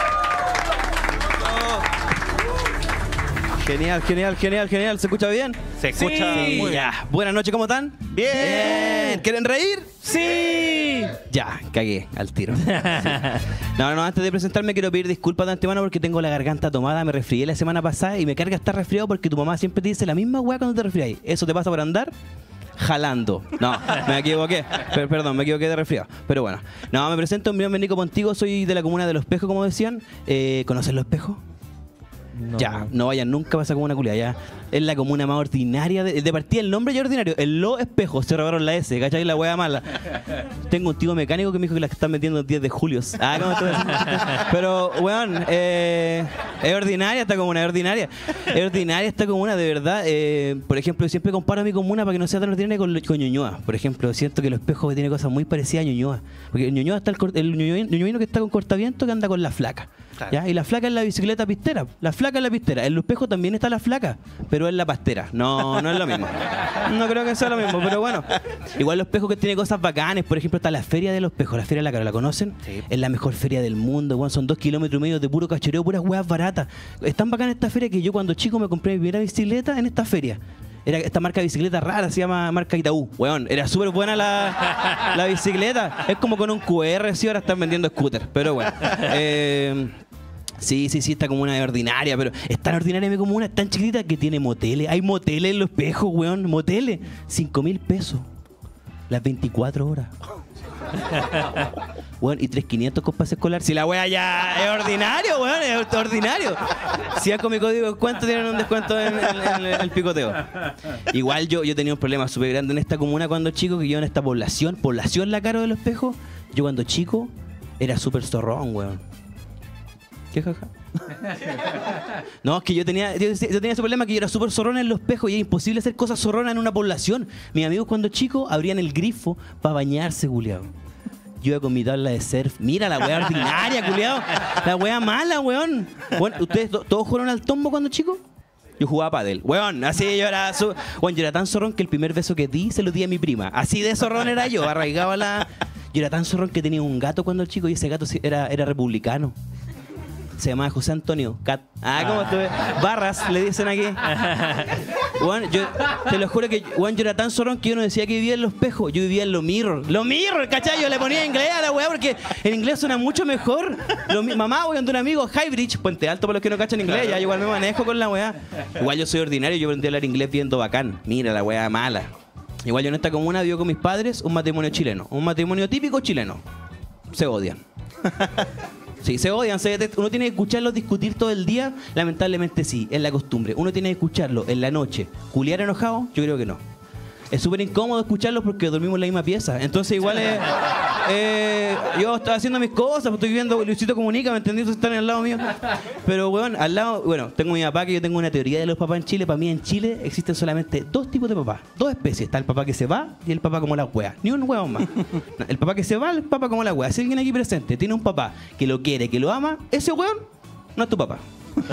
Genial, genial, genial, genial. ¿Se escucha bien? Se escucha Sí. muy bien. Ya. Buenas noches, ¿cómo están? Bien. ¿Quieren reír? ¡Sí! Ya, cagué al tiro. Sí. No, no, antes de presentarme quiero pedir disculpas de antemano porque tengo la garganta tomada, me resfrié la semana pasada y me carga estar resfriado porque tu mamá siempre te dice la misma weá cuando te resfriáis. ¿Eso te pasa por andar? Jalando. No, me equivoqué. Per- perdón, me equivoqué de resfriado. Pero bueno. No, me presento, mi nombre es Nico Pontigo, soy de la comuna de Los Espejos, como decían. Eh, ¿Conocen Los Espejos? No. Ya, no vayan nunca a esa comuna culia, ya. Es la comuna más ordinaria. De, de partida el nombre ya es ordinario. El Lo Espejo, se robaron la S, ¿cachai? La wea mala. Tengo un tío mecánico que me dijo que la están metiendo el diez de julio. Ah, ¿cómo estoy haciendo? Pero, weón, eh, es ordinaria esta comuna, es ordinaria. Es ordinaria esta comuna, de verdad. Eh, por ejemplo, yo siempre comparo a mi comuna para que no sea tan ordinaria con, con Ñuñoa. Por ejemplo, siento que Los Espejos tiene cosas muy parecidas a Ñuñoa. Porque en Ñuñoa está el, cor- el ñuñoino ñuñoino que está con cortaviento que anda con la flaca. Claro. ¿Ya? Y la flaca es la bicicleta pistera. La flaca es la pistera. En Los Espejos también está la flaca, pero es la pastera. No, no es lo mismo. No creo que sea lo mismo, pero bueno. Igual Los Espejos que tiene cosas bacanes. Por ejemplo, está la Feria de Los Espejos. La Feria de la Cara, ¿la conocen? Sí. Es la mejor feria del mundo. Bueno, son dos kilómetros y medio de puro cachoreo, puras huevas baratas. Es tan bacana esta feria que yo cuando chico me compré mi primera bicicleta en esta feria. Era esta marca de bicicleta rara, se llama marca Itaú. Weón, era súper buena la, la bicicleta. Es como con un Q R, sí, ahora están vendiendo scooter. Pero bueno. Eh, sí, sí, sí, esta comuna es ordinaria, pero es tan ordinaria mi comuna, es tan chiquitita que tiene moteles. Hay moteles en Los Espejos, weón, moteles. Cinco mil pesos. Las veinticuatro horas. Weón, y tres mil quinientos con pase escolar. Si la wea ya es ordinario, weón, es ordinario. Si con mi código de descuento tienen un descuento en, en- en el picoteo. Igual yo, yo tenía un problema súper grande en esta comuna cuando chico, que yo en esta población, población La Caro de Los Espejos, yo cuando chico era súper zorrón, weón. ¿Qué jaja? No, es que yo tenía, yo, yo tenía ese problema que yo era súper zorrón en Los Espejos y era imposible hacer cosas zorronas en una población. Mis amigos cuando chicos abrían el grifo para bañarse, culiao. Yo iba con mi tabla de surf. Mira la wea ordinaria, culiao. La wea mala, weón. Bueno, ¿ustedes to- todos jugaron al tombo cuando chicos? Yo jugaba pádel. Weón, así yo era... Su... Weón, yo era tan zorrón que el primer beso que di se lo di a mi prima. Así de zorrón era yo, arraigaba la... Yo era tan zorrón que tenía un gato cuando chico y ese gato sí era, era republicano. Se llamaba José Antonio Cat. Ah, ¿cómo estuve? Barras, le dicen aquí. Bueno, yo te lo juro que bueno, yo era tan zorrón que yo no decía que vivía en Los Espejos. Yo vivía en Lo Mirror. Lo Mirror, ¿cachai? Yo le ponía inglés a la weá porque en inglés suena mucho mejor. Lo mi- mamá, weón, de un amigo, Highbridge, Puente Alto para los que no cachan inglés. Ya igual me manejo con la weá. Igual yo soy ordinario, yo aprendí a hablar inglés viendo Bacán. Mira la weá mala. Igual yo en esta comuna vivo con mis padres un matrimonio chileno. Un matrimonio típico chileno. Se odian. Sí, se odian, se detestan. Uno tiene que escucharlos discutir todo el día. Lamentablemente sí, es la costumbre. Uno tiene que escucharlo en la noche. ¿Culiar enojado? Yo creo que no. Es súper incómodo escucharlos porque dormimos en la misma pieza. Entonces igual es... eh, yo estaba haciendo mis cosas, pues, estoy viendo Luisito Comunica, ¿me entendí? Están al lado mío. Pero, weón, al lado... Bueno, tengo mi papá, que yo tengo una teoría de los papás en Chile. Para mí en Chile existen solamente dos tipos de papás. Dos especies. Está el papá que se va y el papá como la wea. Ni un hueón más. No, el papá que se va, el papá como la wea. Si alguien aquí presente tiene un papá que lo quiere, que lo ama, ese weón no es tu papá.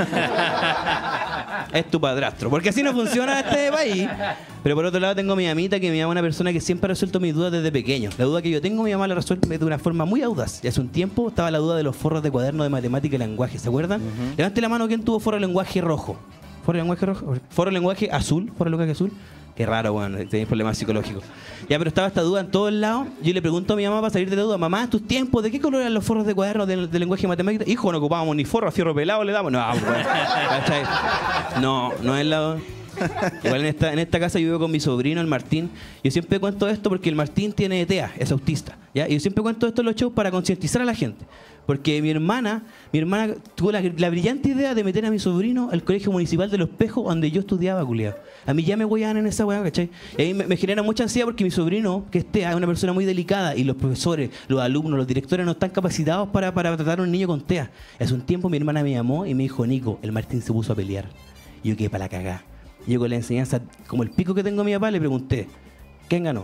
Es tu padrastro. Porque así no funciona este país. Pero por otro lado tengo a mi mamita, que me llama una persona que siempre ha resuelto mis dudas desde pequeño. La duda que yo tengo, mi mamá la resuelve de una forma muy audaz. Y hace un tiempo estaba la duda de los forros de cuaderno de matemática y lenguaje. ¿Se acuerdan? Uh-huh. Levante la mano, ¿quién tuvo forro de lenguaje rojo? ¿Forro de lenguaje rojo? ¿Forro de lenguaje azul? ¿Forro de lenguaje azul? Qué raro, bueno, tenéis problemas psicológicos. Ya, pero estaba esta duda en todos lados. Yo le pregunto a mi mamá para salir de la duda: mamá, en tus tiempos, ¿de qué color eran los forros de cuaderno de, de lenguaje y matemática? Hijo, no ocupábamos ni forro, a fierro pelado le damos. No, bueno, ¿cachai? No, no es la... Igual en esta, en esta casa yo vivo con mi sobrino, el Martín. Yo siempre cuento esto porque el Martín tiene T E A, es autista. ¿ya? Y yo siempre cuento esto en los shows para concientizar a la gente. Porque mi hermana, mi hermana tuvo la, la brillante idea de meter a mi sobrino al colegio municipal de Los Espejos, donde yo estudiaba, culiado. A mí ya me hueaban en esa weá, ¿cachai? Y ahí me, me genera mucha ansiedad porque mi sobrino, que es T E A, es una persona muy delicada y los profesores, los alumnos, los directores no están capacitados para, para tratar a un niño con T E A. Hace un tiempo mi hermana me llamó y me dijo, Nico, el Martín se puso a pelear. Y yo quedé para la cagá. Y yo con la enseñanza, como el pico que tengo a mi papá, le pregunté, ¿quién ganó?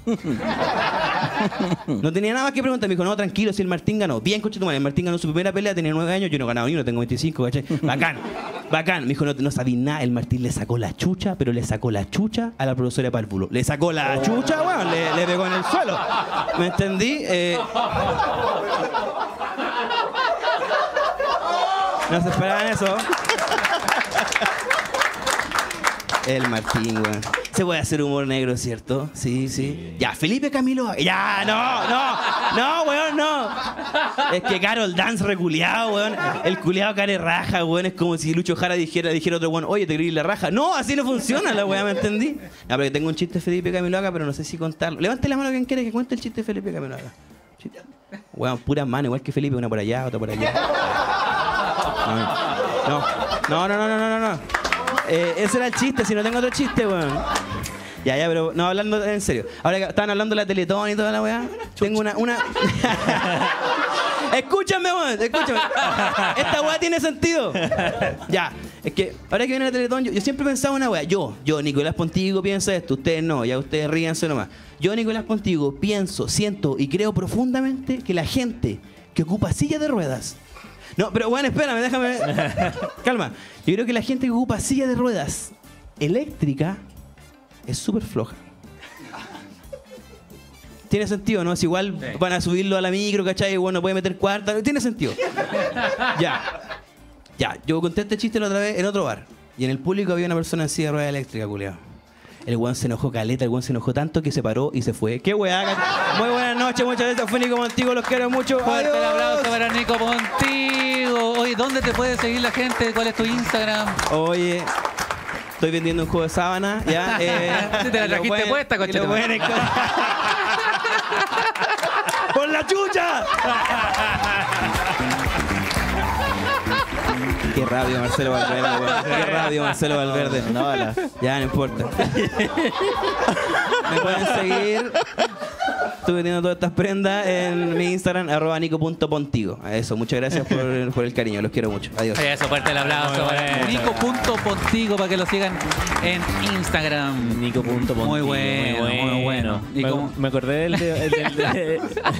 No tenía nada más que preguntar. Me dijo, no, tranquilo, si el Martín ganó. Bien, coche tu madre. El Martín ganó su primera pelea, tenía nueve años, yo no he ganado ni uno, tengo veinticinco, ¿cachai? Bacán, bacán. Me dijo, no, no sabía nada. El Martín le sacó la chucha, pero le sacó la chucha a la profesora de párvulo. Le sacó la chucha, bueno, le, le pegó en el suelo. ¿Me entendí? Eh... No se esperaban eso. El Martín, weón. Se puede hacer humor negro, ¿cierto? Sí, sí. Ya, Felipe Camilo. Ya, no, no. No, weón, no. Es que Carol Dance reculeado, weón. El culeado care raja, weón. Es como si Lucho Jara dijera, dijera otro weón, oye, te quería ir la raja. No, así no funciona la weá, ¿me entendí? No, porque tengo un chiste de Felipe Camiloaga, pero no sé si contarlo. Levante la mano quien quiere que cuente el chiste de Felipe Camiloaga. Weón, puras manos, igual que Felipe, una por allá, otra por allá. No, no, no, no, no, no, no. Eh, ese era el chiste, si no tengo otro chiste, weón. Ya, ya, pero no, hablando en serio. Ahora que estaban hablando de la Teletón y toda la weá, tengo una... una... Escúchame, weón, escúchame. Esta weá tiene sentido. Ya, es que ahora que viene la Teletón, yo, yo siempre pensaba una weá. Yo, yo, Nicolás Pontigo, pienso esto. Ustedes no, ya ustedes ríanse nomás. Yo, Nicolás Pontigo, pienso, siento y creo profundamente que la gente que ocupa silla de ruedas... No, pero bueno, espérame, déjame... Calma. Yo creo que la gente que ocupa silla de ruedas eléctrica es súper floja. Tiene sentido, ¿no? Es igual sí. Van a subirlo a la micro, ¿cachai? Y bueno, puede meter cuarta. Tiene sentido. Ya. Ya. Yo conté este chiste la otra vez en otro bar. Y en el público había una persona en silla de ruedas eléctrica, culiao. El weón se enojó caleta, el weón se enojó tanto que se paró y se fue. ¡Qué weá! Muy buenas noches, muchas gracias. Fue Nico Pontigo, los quiero mucho. Fuerte el aplauso para Nico Pontigo. Oye, ¿dónde te puede seguir la gente? ¿Cuál es tu Instagram? Oye, estoy vendiendo un juego de sábana, ¿ya? Eh, te la trajiste pueden, puesta, coche. Pueden... ¡Por la chucha! Qué rabio Marcelo Valverde, weón. Qué rabio Marcelo Valverde. No, no, ya no importa. Me pueden seguir. Estuve vendiendo todas estas prendas en mi Instagram, arroba nico punto pontigo. Eso, muchas gracias por, por el cariño. Los quiero mucho. Adiós. Eso, fuerte el aplauso para nico punto pontigo para que lo sigan en Instagram. nico punto pontigo. Muy bueno, muy bueno. Muy bueno. ¿Y me, cómo? Me acordé del... del, del, del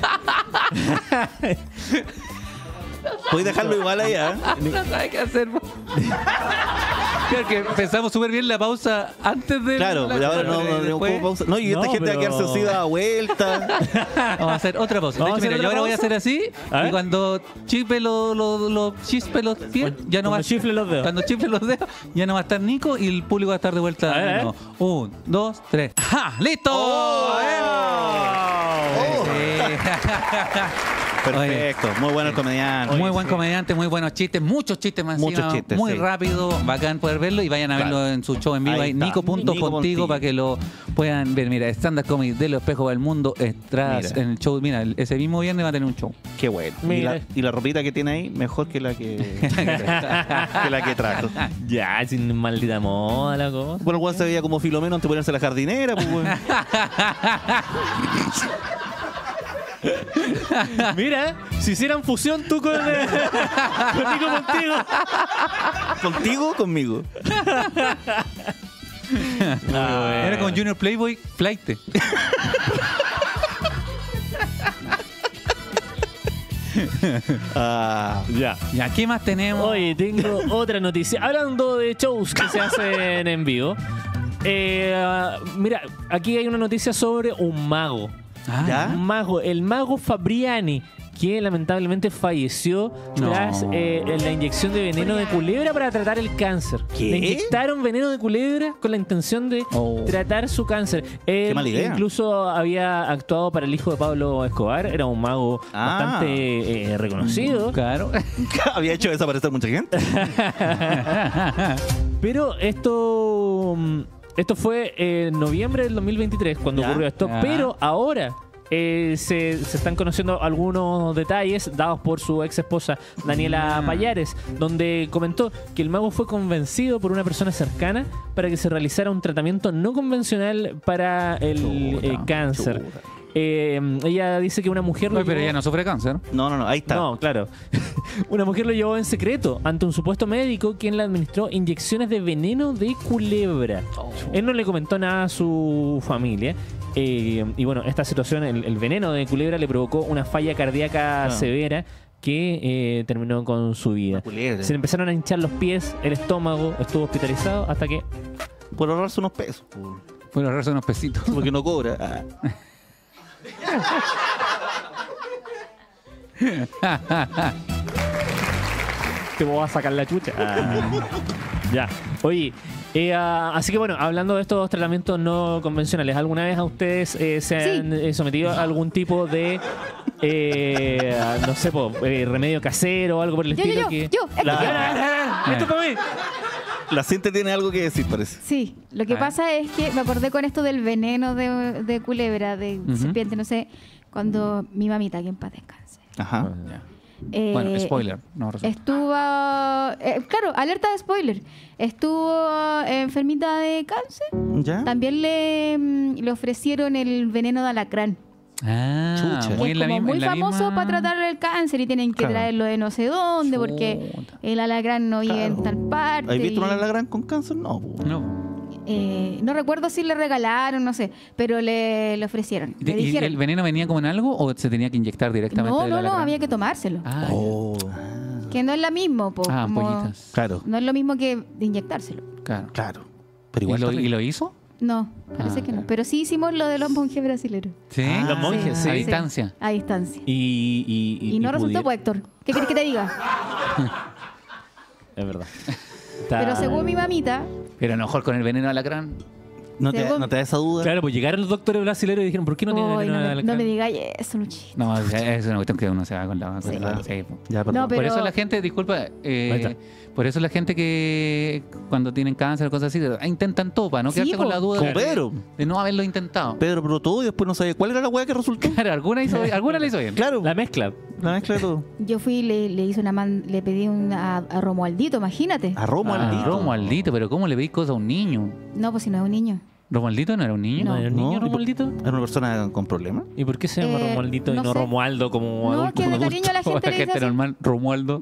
¿puedes dejarlo igual ahí, ¿eh? No sabes qué hacer. Creo que empezamos súper bien la pausa antes de... Claro, pero ahora no, no, no, no pausa. No, y esta no, gente pero... va a quedarse así a vuelta. Vamos a hacer otra pausa. De hecho, mira, yo ahora voy a hacer así y cuando chispe los lo, lo, chispe los pies, ya no va a... chifle los dedos. Cuando chifle los dedos, ya no va a estar Nico y el público va a estar de vuelta. A ver, no. Un, dos, tres. ¡Ja! ¡Listo! ¡Oh! ¡Oh! Sí. Perfecto, muy bueno el comediante. Muy buen comediante, muy buenos chistes, muchos chistes más muchos encima, chistes, muy sí. rápido, bacán poder verlo y vayan a verlo claro. en su show en vivo ahí, nico punto pontigo para que lo puedan ver. Mira, stand-up comedy de Los Espejos para el Mundo tras en el show. Mira, ese mismo viernes va a tener un show. Qué bueno. Y la, y la ropita que tiene ahí, mejor que la que, que la que trajo. Ya, sin maldita moda la cosa. Bueno, Juan se veía como Filomeno antes de ponerse la jardinera, pues bueno. Mira, si hicieran fusión tú con, eh, contigo, contigo. ¿Contigo o conmigo? Ah, era con Junior Playboy Flight. Ah, ya. Ya, ¿qué más tenemos? Oye, tengo otra noticia. Hablando de shows que se hacen en vivo. Eh, mira, aquí hay una noticia sobre un mago. Ah, un mago, el mago Fabriani, que lamentablemente falleció no. tras eh, la inyección de veneno de culebra para tratar el cáncer. ¿Qué? Le inyectaron veneno de culebra con la intención de oh. tratar su cáncer. Él Qué mala idea. Incluso había actuado para el hijo de Pablo Escobar, era un mago ah. bastante eh, reconocido. Claro. Había hecho desaparecer mucha gente. Pero esto um, esto fue en noviembre del dos mil veintitrés cuando Ya. ocurrió esto, Ya. pero ahora eh, se, se están conociendo algunos detalles dados por su ex esposa Daniela Ya. Payares, donde comentó que el mago fue convencido por una persona cercana para que se realizara un tratamiento no convencional para el Chuta, eh, cáncer. chuta. Eh, ella dice que una mujer lo Oye, pero llevó- ella no sufre cáncer. No, no, no, ahí está. no, claro. Una mujer lo llevó en secreto ante un supuesto médico quien le administró inyecciones de veneno de culebra. Él no le comentó nada a su familia. Eh, y bueno, esta situación, el, el veneno de culebra le provocó una falla cardíaca Ah. severa que eh, terminó con su vida. Culebra. Se le empezaron a hinchar los pies, el estómago, estuvo hospitalizado hasta que... Por ahorrarse unos pesos. por- Fue ahorrarse unos pesitos. Porque no cobra. Ah. Te voy a sacar la chucha. Ah. Ya. Oye, eh, ah, así que bueno, hablando de estos tratamientos no convencionales, ¿alguna vez a ustedes eh, se han eh, sometido a algún tipo de, eh, no sé, po, eh, remedio casero o algo por el Yo, estilo? yo, yo, que... yo, es que La- yo. Esto es para mí. La gente tiene algo que decir, parece. Sí, lo que Ah. pasa es que me acordé con esto del veneno de, de culebra, de Ujú. serpiente, no sé, cuando mi mamita, que en paz descanse. Ajá. Ya. eh, Bueno, spoiler. No, resulta. Estuvo, eh, claro, alerta de spoiler. Estuvo enfermita de cáncer. ¿Ya? También le, mm, le ofrecieron el veneno de alacrán. Ah, Chucha. muy Que en es la como misma- muy en la famoso misma- para tratar el cáncer y tienen que Claro. traerlo de no sé dónde porque Chuta. el alacrán no vive en tal parte. ¿Has visto y- una alacrán con cáncer? No. po. No. eh, no recuerdo si le regalaron, no sé, pero le, le ofrecieron. ¿Y, Le y dijeron. el veneno venía como en algo o se tenía que inyectar directamente? No, del no, no, alacrán? había que tomárselo. Ah, Oh. Que no es lo mismo, po, Ah, como- ampollitas. Claro, no es lo mismo que de inyectárselo. claro. claro. Pero ¿Y igual lo, está y lo hizo? No, parece Ah, que no. ya. Pero sí hicimos lo de los monjes brasileños. Sí. Ah, Los monjes, sí. A distancia. A distancia. Y, y, Y, no y resultó, pudi- pues, Héctor. ¿Qué quieres que te diga? Es verdad. Está- Pero según mi mamita, Pero a lo mejor con el veneno de alacrán. ¿No te, según- ¿No te da esa duda? Claro, pues llegaron los doctores brasileños y dijeron, ¿por qué no tiene "Ay, veneno no, de me, alacrán?" no me digáis eso, Luchito. No, es una cuestión que uno se va con la... con Sí. la- sí, po. Ya, perdón. No, pero- Por eso la gente, disculpa, eh, Ahí está. por eso la gente que cuando tienen cáncer o cosas así, intentan todo para no Sí, quedarse con po. la duda Como de, Pedro. de no haberlo intentado. Pedro probó todo y después no sabía cuál era la hueá que resultó. Claro, alguna, hizo, alguna le hizo bien. Claro, La mezcla. la mezcla de todo. Yo fui y le, le hice una man- le pedí un, a, a Romualdito, imagínate. A Romualdito. Ah, Romualdito, pero ¿cómo le veis cosas a un niño? No, pues si no es un niño. ¿Romualdito no era un niño? No. ¿Era un No, niño ¿y por- Romualdito? ¿Era una persona con problemas? ¿Y por qué se llama Eh, Romualdito y no no sé. Romualdo como No, adulto? que de como cariño la O gente le dice así. normal, Romualdo.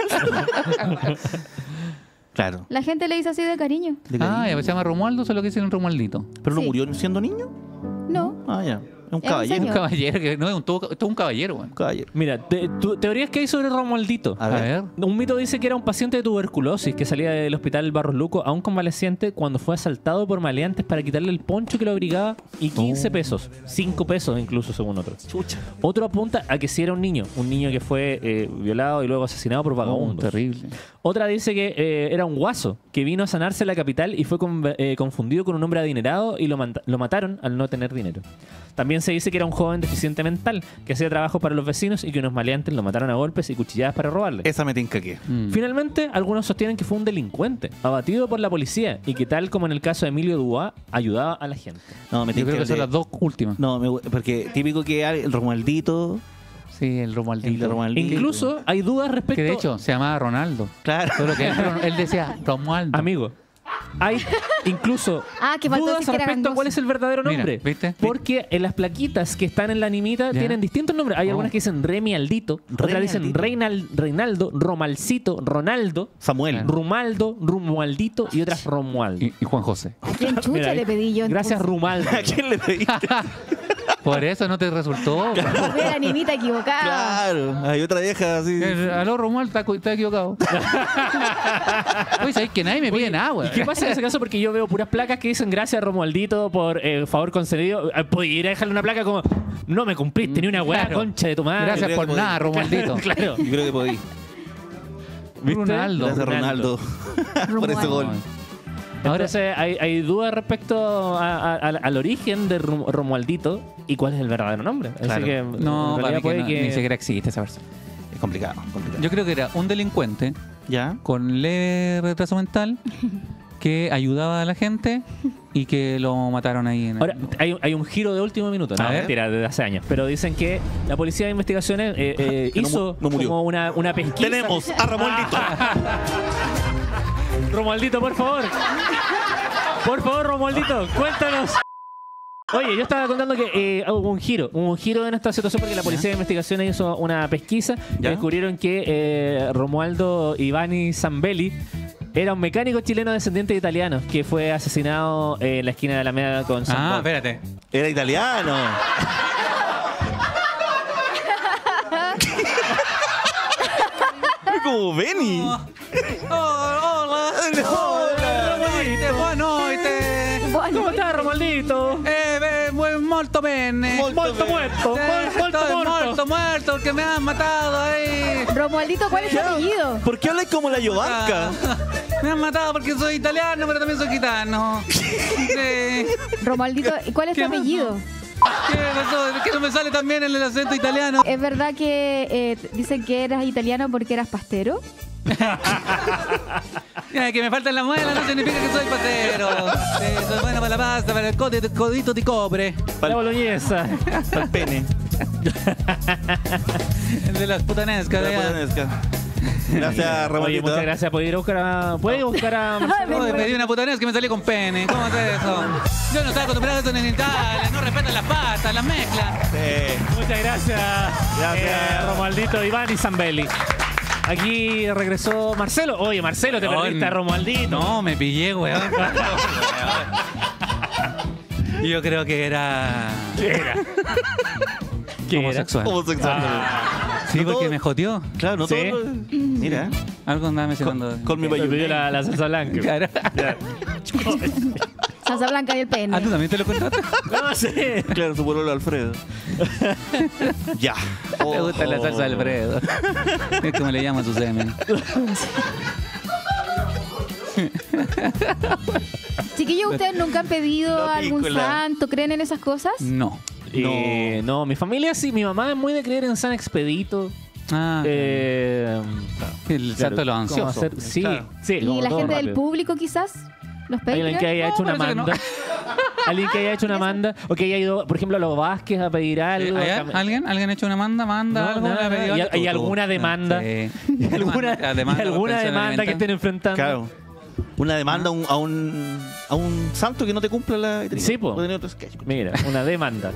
Claro. La gente le dice así de cariño. De Ah, cariño. ya se llama Romualdo, solo que hicieron Romualdito. ¿Pero no Sí. murió siendo niño? No. Ah, ya. Es un Es un caballero. Un señor. caballero, que no es un, todo, todo un caballero, weón. Un caballero. Mira, te- tu- teorías que hay sobre Romualdito. A A ver. Un mito dice que era un paciente de tuberculosis que salía del hospital Barros Luco aún convaleciente cuando fue asaltado por maleantes para quitarle el poncho que lo abrigaba y quince pesos, cinco pesos incluso según otros. Chucha. Otro apunta a que sí era un niño, un niño que fue eh, violado y luego asesinado por Oh, vagabundos. terrible. Otra dice que eh, era un guaso que vino a sanarse en la capital y fue con- eh, confundido con un hombre adinerado y lo, manta- lo mataron al no tener dinero. También se dice que era un joven deficiente mental que hacía trabajo para los vecinos y que unos maleantes lo mataron a golpes y cuchilladas para robarle. Esa me tinca que. Mm. Finalmente, algunos sostienen que fue un delincuente, abatido por la policía y que tal como en el caso de Emilio Duá, ayudaba a la gente. No, me Yo tinca creo que el son de- las dos últimas. No, me- porque típico que hay el Romualdito. Sí, el El de Romualdito. Romualdito. Incluso hay dudas respecto... Que de hecho se llamaba Ronaldo. Claro. Solo que él, él decía Romualdo. Amigo, hay incluso Ah, que faltó dudas decir que era respecto a gangoso. cuál es el verdadero Mira, nombre. ¿viste? Porque en las plaquitas que están en la animita Ya. tienen distintos nombres. Hay Oh. algunas que dicen Remi Aldito, otras Remi dicen Aldito. Reinal- Reinaldo, Romalcito, Ronaldo, Samuel. Rumaldo, Rumualdito y otras Romualdo. Y, y Juan José. ¿A quién chucha Mira, le pedí yo? Gracias, entonces? Rumaldo. ¿A quién le pediste? Por eso no te resultó. Fui a la animita equivocada. Claro. Hay otra vieja así. Eh, Aló, Romualdo, está, está equivocado. Oye, ¿sabes que nadie me pide nada, ¿Y güey? qué pasa en ese caso? Porque yo veo puras placas que dicen gracias Romualdito por eh, favor concedido. Eh, Podría ir a dejarle una placa como no me cumpliste ni una weá, Claro. concha de tu madre. Gracias creo por que podí. nada, Romualdito. Claro. Yo creo que podí. ¿Viste? Ronaldo. Gracias, Ronaldo. Por ese gol. Entonces hay, hay dudas respecto a- a- al- al origen de Rom- Romualdito y cuál es el verdadero nombre. Así Claro. que No, en para realidad mí que puede no, que- ni siquiera existe esa persona. Es complicado, complicado. Yo creo que era un delincuente ¿Ya? con leve retraso mental que ayudaba a la gente y que lo mataron ahí. En el... Ahora, hay, hay un giro de último minuto, no, A ver. mentira, desde hace años. Pero dicen que la Policía de Investigaciones eh, eh, Que no hizo mu- no murió. como una, una pesquisa. Tenemos a Romualdito. Romualdito, por favor. Por favor, Romualdito, cuéntanos. Oye, yo estaba contando que eh, hubo un giro, hubo un giro en esta situación porque la Policía de Investigaciones hizo una pesquisa y ¿Ya? descubrieron que eh, Romualdo Ivani Zambelli era un mecánico chileno descendiente de italianos que fue asesinado en la esquina de Alameda con San Ah, Juan. espérate. Era italiano. Como Benny. hola. Hola. Buenas noches. ¿Cómo estás, Romualdito? Eh, eh, muy- molto bene. Molto muerto, Eh, mol- molto estoy muerto. muerto, muerto, porque me han matado ahí. Romualdito, ¿cuál es tu apellido? ¿Por qué hablas como la Yovanka? Me han matado porque soy italiano, pero también soy gitano. Sí. Romualdito, ¿y cuál es tu ¿Qué apellido? ¿Qué pasó? ¿Es que no me sale también el acento italiano? ¿Es verdad que eh, dicen que eras italiano porque eras pastero? Eh, que me faltan las muelas no significa que soy patero. Sí, soy bueno para la pasta, para el codito, codito de cobre. La boloñesa. Para el pene. El de las putanescas. La de allá. putanesca. Gracias, Oye, Romualdito. muchas gracias por ir a buscar a... ¿Puedes buscar a Marcelo? Joder, pedí una putanesca que me salí con pene. ¿Cómo haces eso? Yo no estaba acostumbrado a eso en Italia. No respetan las pastas, las mezclas. Sí. Muchas gracias, Gracias. eh, Romualdito Ivani Zambelli. Aquí regresó Marcelo. Oye, Marcelo, te No, perdiste a Romualdito. No, me pillé, weón. Yo creo que era ¿Qué era? ¿Qué era? homosexual. Homosexual. Sí, No porque todo- me joteó. Claro, no ¿Sí? todo. Mira, Algo andaba mencionando. con mi Me pidió bayoneta. la, la salsa blanca. Claro. Ya. Salsa blanca y el pene. Ah, ¿tú también te lo contaste? No, sí. Claro, su pololo Alfredo. Ya. Me gusta la salsa de Alfredo. Es como le llama a su semen. Chiquillos, ¿ustedes nunca han pedido La a algún pícola. santo? ¿Creen en esas cosas? No. Eh, no, mi familia sí. Mi mamá es muy de creer en San Expedito. Ah, Eh, el claro, santo de los ¿cómo ansiosos. hacer? Sí, Claro. sí. ¿Y como la todo gente del rápido. público quizás? ¿Los Alguien Patreon? que haya hecho una parece que no. manda. Alguien que haya hecho una manda. O que haya ido, por ejemplo, a los Vázquez a pedir algo. ¿Allá? Cam- ¿Alguien? ¿Alguien ha hecho una manda? ¿Manda No, algo? nada, ¿Le ha pedido ¿Y- algo? y Tú, alguna tú. demanda? Sí. ¿Y alguna, La y demanda por alguna pensión demanda que alimentaria. estén enfrentando? Claro. Una demanda a un, a un a un santo que no te cumpla la eternidad. Sí, po. Puede tener otro sketch. Mira, una demanda.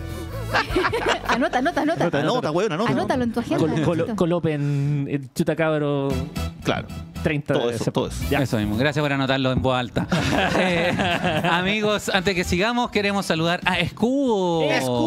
Anota, anota, anota. Anota, anota, weón, anota. Anótalo en tu agenda. Col- col- Nachito. Colopen eh, Chutacabro Claro. treinta Todo de eso, sep- todo eso. Ya. Eso mismo. Gracias por anotarlo en voz alta. Eh, amigos, antes que sigamos, queremos saludar a Escudo.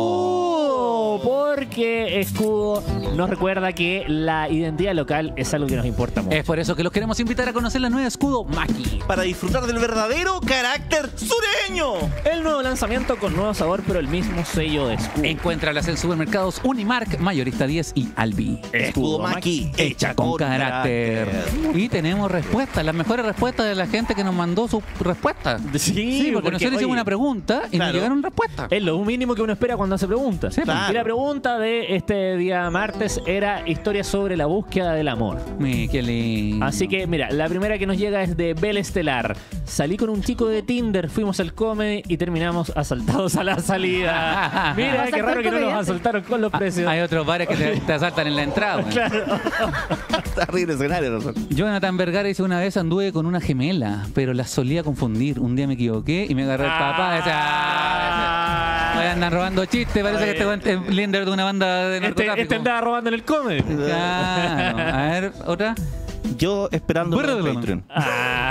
Escudo, porque Escudo nos recuerda que la identidad local es algo que nos importa mucho. Es por eso que los queremos invitar a conocer la nueva Escudo Maki. Para disfrutar del verdadero carácter sureño. El nuevo lanzamiento con nuevo sabor, pero el mismo sello de Escudo. Encuéntralas en supermercados Unimark, Mayorista diez y Albi. Escudo Maki, Hecha con carácter. Y tenemos respuestas, las mejores respuestas de la gente que nos mandó sus respuestas. Sí, porque, nosotros hicimos oye, una pregunta y claro. nos llegaron respuestas. Es lo mínimo que uno espera cuando hace preguntas. claro. Y la pregunta de este día martes era historia sobre la búsqueda del amor. Mi, qué lindo. Así que, mira, la primera que nos llega es de Bel Estelar. Salí con un chico de Tinder, fuimos al comedy y terminamos asaltados a la salida. Mira, qué raro que no nos asaltaron con los precios. Hay otros bares que te, te asaltan en la entrada. güey. Claro. Terrible escenario, nosotros. Jonathan Vergara dice: una vez anduve con una gemela, pero las solía confundir. Un día me equivoqué y me agarré el papá. Dice, "Ah, me andan robando chistes. Parece que este weón es líder de una banda de Este, narcotráfico. este andaba robando en el comedy. Claro. A ver, otra. Yo esperando en el Patreon. Ah.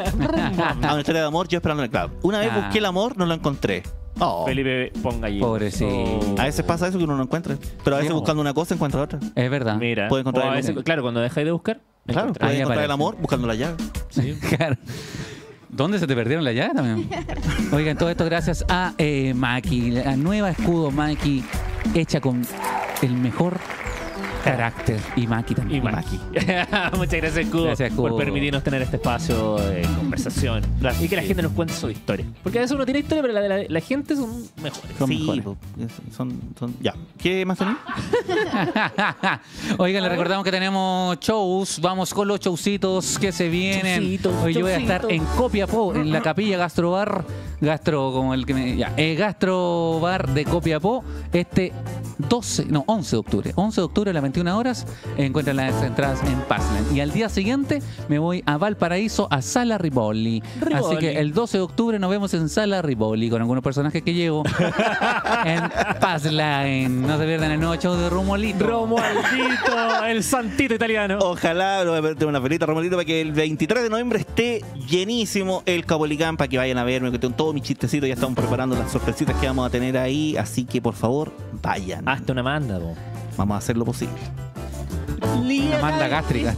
A una historia de amor, yo esperando en el club. Una vez Ah. busqué el amor, no lo encontré. Oh. Felipe, ponga allí. Pobrecito. A veces pasa eso que uno no encuentra. Pero a veces Sí. buscando una cosa encuentra otra. Es verdad. Mira. Puede encontrar o a el veces- amor. claro, cuando dejáis de buscar. Claro, encontráis. puedes Ahí encontrar aparece. el amor buscando la llave. Claro. ¿Dónde se te perdieron la llave también? Oigan, todo esto gracias a eh, Maki, la nueva Escudo Maki, hecha con el mejor carácter. Y Maki también. Y Maki. Muchas gracias, Cubo, Gracias, Cubo. por permitirnos tener este espacio de conversación. Y que la gente nos cuente su historia. Porque a veces uno tiene historia, pero la de la, la gente son mejores. Son Sí, mejores. po, es- son, son, ya. ¿Qué más tenés? Oigan, les recordamos que tenemos shows. Vamos con los showcitos que se vienen. Showcitos, Hoy yo voy a estar en showcitos. Copiapó, en la Capilla Gastrobar. Gastro, como el que me. Ya, eh, Gastrobar de Copiapó. Este doce, no, once de octubre. once de octubre a las veintiuna horas. Encuentran las entradas en Passland. Y al día siguiente me voy a Valparaíso a Sala Rivoli. Así Rivoli. que el doce de octubre nos vemos en Sala Rivoli con algunos personajes que llevo en Passland. No se pierdan el nuevo show de Rumolito. Romualdito, el santito italiano. Ojalá, lo voy a meter una felita, Romolito, para que el veintitrés de noviembre esté llenísimo el Capolicán, para que vayan a verme, que tengo todo mi chistecito, ya estamos preparando las sorpresitas que vamos a tener ahí, así que por favor, vayan. Hazte una manda, po. Vamos a hacer lo posible. Una manda gástrica.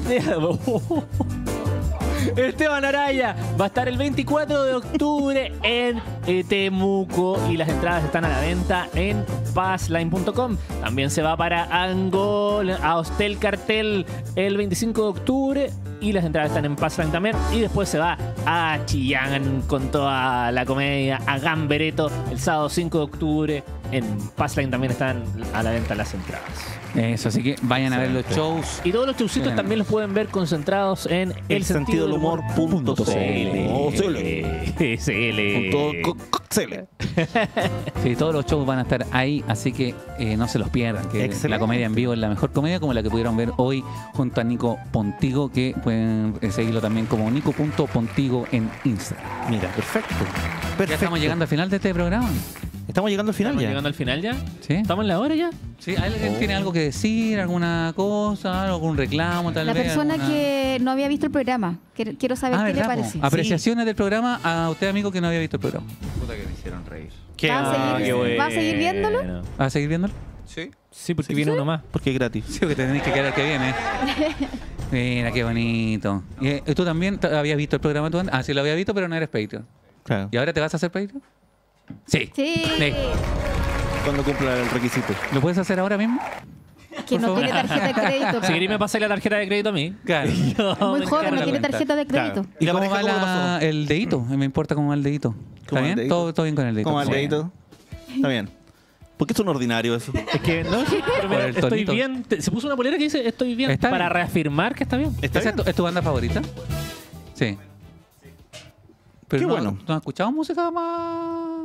Esteban Araya va a estar el veinticuatro de octubre en eh, Temuco y las entradas están a la venta en passline punto com. También se va para Angol, a Hostel Cartel el veinticinco de octubre y las entradas están en Passline también. Y después se va a Chillán con toda la comedia, a Gambereto el sábado cinco de octubre. En Passline también están a la venta las entradas. Eso, así que vayan a ver los shows. Y todos los showcitos Bien. también los pueden ver concentrados en El sentido del humor punto cl. O cl. CL. Punto co- co- cl. Sí, todos los shows van a estar ahí, así que eh, no se los pierdan. Que Excelente. la comedia en vivo es la mejor comedia, como la que pudieron ver hoy junto a Nico Pontigo, que pueden eh, seguirlo también como nico punto pontigo en Instagram. Mira, perfecto. Ya Perfecto. estamos llegando al final de este programa. Estamos llegando al final ¿Estamos ya. llegando al final ya? ¿Sí? ¿Estamos en la hora ya? Sí, ¿alguien tiene algo que decir? ¿Alguna cosa? ¿Algún reclamo? Tal La vez, persona alguna- que no había visto el programa. Quiero quiero saber Ah, qué le ¿verdad, po? pareció. Apreciaciones del programa a usted, amigo, que no había visto el programa. Puta que me hicieron reír. ¿Qué? ¿Va a seguir- qué bueno. ¿va a seguir viéndolo? ¿Va a seguir viéndolo? Sí. Sí, porque viene uno más. Porque es gratis. Sí, porque te tenés que quedar el que viene. Mira, qué bonito. ¿Y eh, tú también te- habías visto el programa tú antes? Ah, sí, lo había visto, pero no eres Patreon. Claro. ¿Y ahora te vas a hacer Patreon? Sí. Sí. Sí. Cuando cumpla el requisito. ¿Lo puedes hacer ahora mismo? Que Por no favor. tiene tarjeta de crédito. Si querés me pasar la tarjeta de crédito a mí. Claro. Muy joven, no tiene tarjeta de crédito. Claro. ¿Y la cómo pareja va cómo lo la- pasó? el dedito? Me importa cómo va el dedito. ¿Está ¿Cómo va el bien? dedito? Todo, todo bien con el dedito. ¿Cómo va el Sí. dedito? Está bien. ¿Por qué es un ordinario eso? Es que no, pero Por mira, el estoy tonito. bien. Te- Se puso una polera que dice estoy bien Está para bien. reafirmar que está bien. ¿Está ¿Esa es bien? tu, es tu banda favorita? Sí. Pero Qué no, bueno. ¿no has escuchado música más?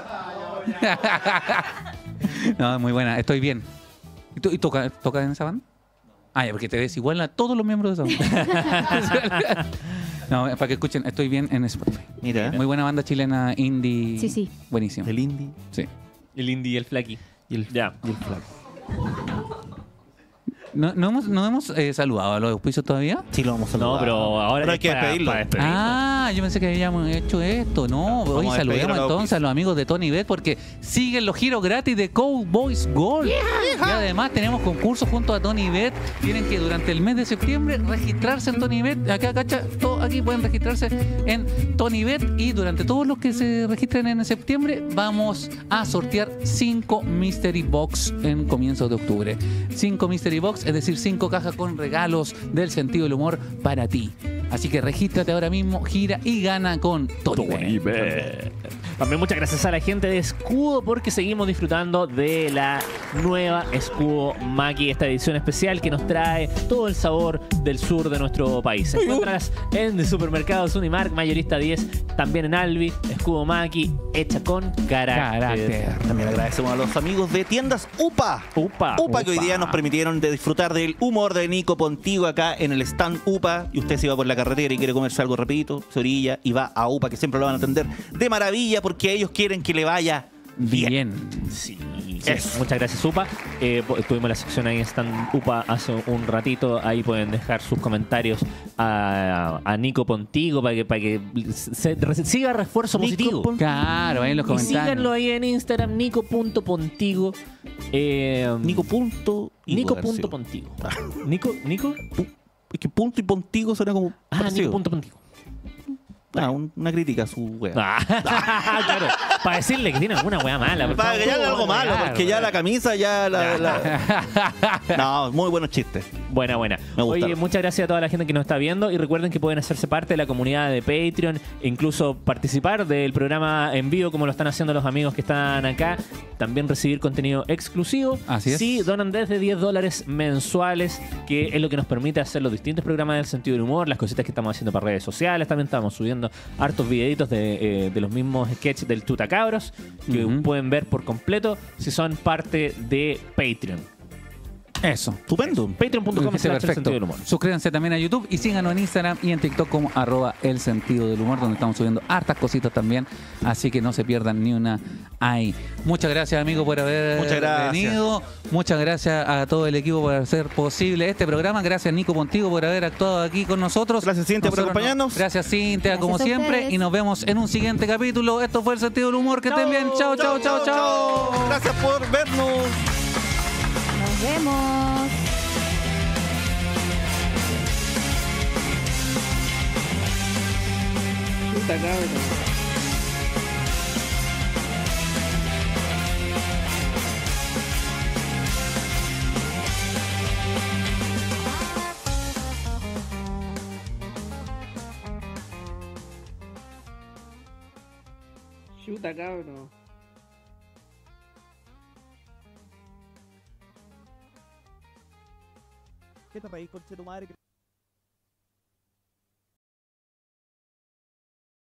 No, es muy buena. Estoy bien. ¿Y tú y toca, tocas en esa banda? Ah, ya, porque te ves igual a todos los miembros de esa banda. No, para que escuchen, estoy bien en Spotify. Mira. Muy buena banda chilena indie. Sí, sí. Buenísimo. El indie Sí. El indie y el flaqui. y el, Ya. y el flaco. ¿No, no hemos, no hemos eh, saludado a los auspicios todavía? Sí, lo vamos a saludar. No, pero ahora Pero hay es que para- despedirlo. para despedirlo. Ah, yo pensé que habíamos hecho esto. No, hoy a despedir a saludemos los entonces auspicios. a los amigos de Tony Bet porque siguen los giros gratis de Cowboys Gold. Y además tenemos concursos junto a Tony Bet. Tienen que durante el mes de septiembre registrarse en Tony Bet. Acá, cacha, todo aquí pueden registrarse en Tony Bet. Y durante todos los que se registren en septiembre, vamos a sortear cinco Mystery Box en comienzos de octubre. Cinco Mystery Box, es decir, cinco cajas con regalos del sentido del humor para ti. Así que regístrate ahora mismo, gira y gana con Tony Bet. También muchas gracias a la gente de Escudo porque seguimos disfrutando de la nueva Escudo Maki, esta edición especial que nos trae todo el sabor del sur de nuestro país. Encuentras en supermercados Unimark, Mayorista diez, también en Albi, Escudo Maki, hecha con carácter. Carácter. También agradecemos a los amigos de tiendas UPA. Upa, UPA que hoy día nos permitieron de disfrutar del humor de Nico Pontigo acá en el stand UPA. Y usted se va por la carretera y quiere comerse algo rapidito, se orilla y va a UPA, que siempre lo van a atender de maravilla porque ellos quieren que le vaya bien. Bien. Sí, Eso. sí. Muchas gracias, Upa. Eh, po- tuvimos la sección ahí en Stand Upa hace un ratito. Ahí pueden dejar sus comentarios a, a Nico Pontigo para que, para que se, re- siga refuerzo Nico positivo. Pon- Claro, ahí en los Y comentarios. síganlo ahí en Instagram, nico punto pontigo. Eh, Nico punto y Nico García. punto pontigo. Nico, Nico. Es que punto y pontigo suena como Ah, parecido. Nico punto pontigo. Ah, un- una crítica a su wea. Ah, claro, para decirle que tiene alguna weá mala. por Para favor. agregarle algo malo, Claro, porque ya la camisa ya la... la- No, muy buenos chistes. Buena, buena. Me gustaron. Oye, muchas gracias a toda la gente que nos está viendo y recuerden que pueden hacerse parte de la comunidad de Patreon e incluso participar del programa en vivo como lo están haciendo los amigos que están acá. También recibir contenido exclusivo. Así es. Sí, donan desde diez dólares mensuales, que es lo que nos permite hacer los distintos programas del sentido del humor, las cositas que estamos haciendo para redes sociales. También estamos subiendo hartos videitos de, eh, de los mismos sketches del Tutacabros que Ujú. pueden ver por completo si son parte de Patreon. Eso. Estupendo. Patreon punto com Sí, slash el perfecto. sentido del humor. Suscríbanse también a YouTube y síganos en Instagram y en TikTok como arroba el sentido del humor, donde estamos subiendo hartas cositas también. Así que no se pierdan ni una ahí. Muchas gracias, amigo, por haber Muchas gracias. venido. Muchas gracias a todo el equipo por hacer posible este programa. Gracias, Nico Pontigo, por haber actuado aquí con nosotros. Gracias, Cintia, por Nosotros no- acompañarnos. Gracias, Cintia, Gracias como a siempre. ustedes. Y nos vemos en un siguiente capítulo. Esto fue el sentido del humor. Que estén bien. Chao, chao, chao, chao. Gracias por vernos. Nos vemos. Puta cabrón. Chuta, cabrón. ¿Qué te reís, conche tu madre?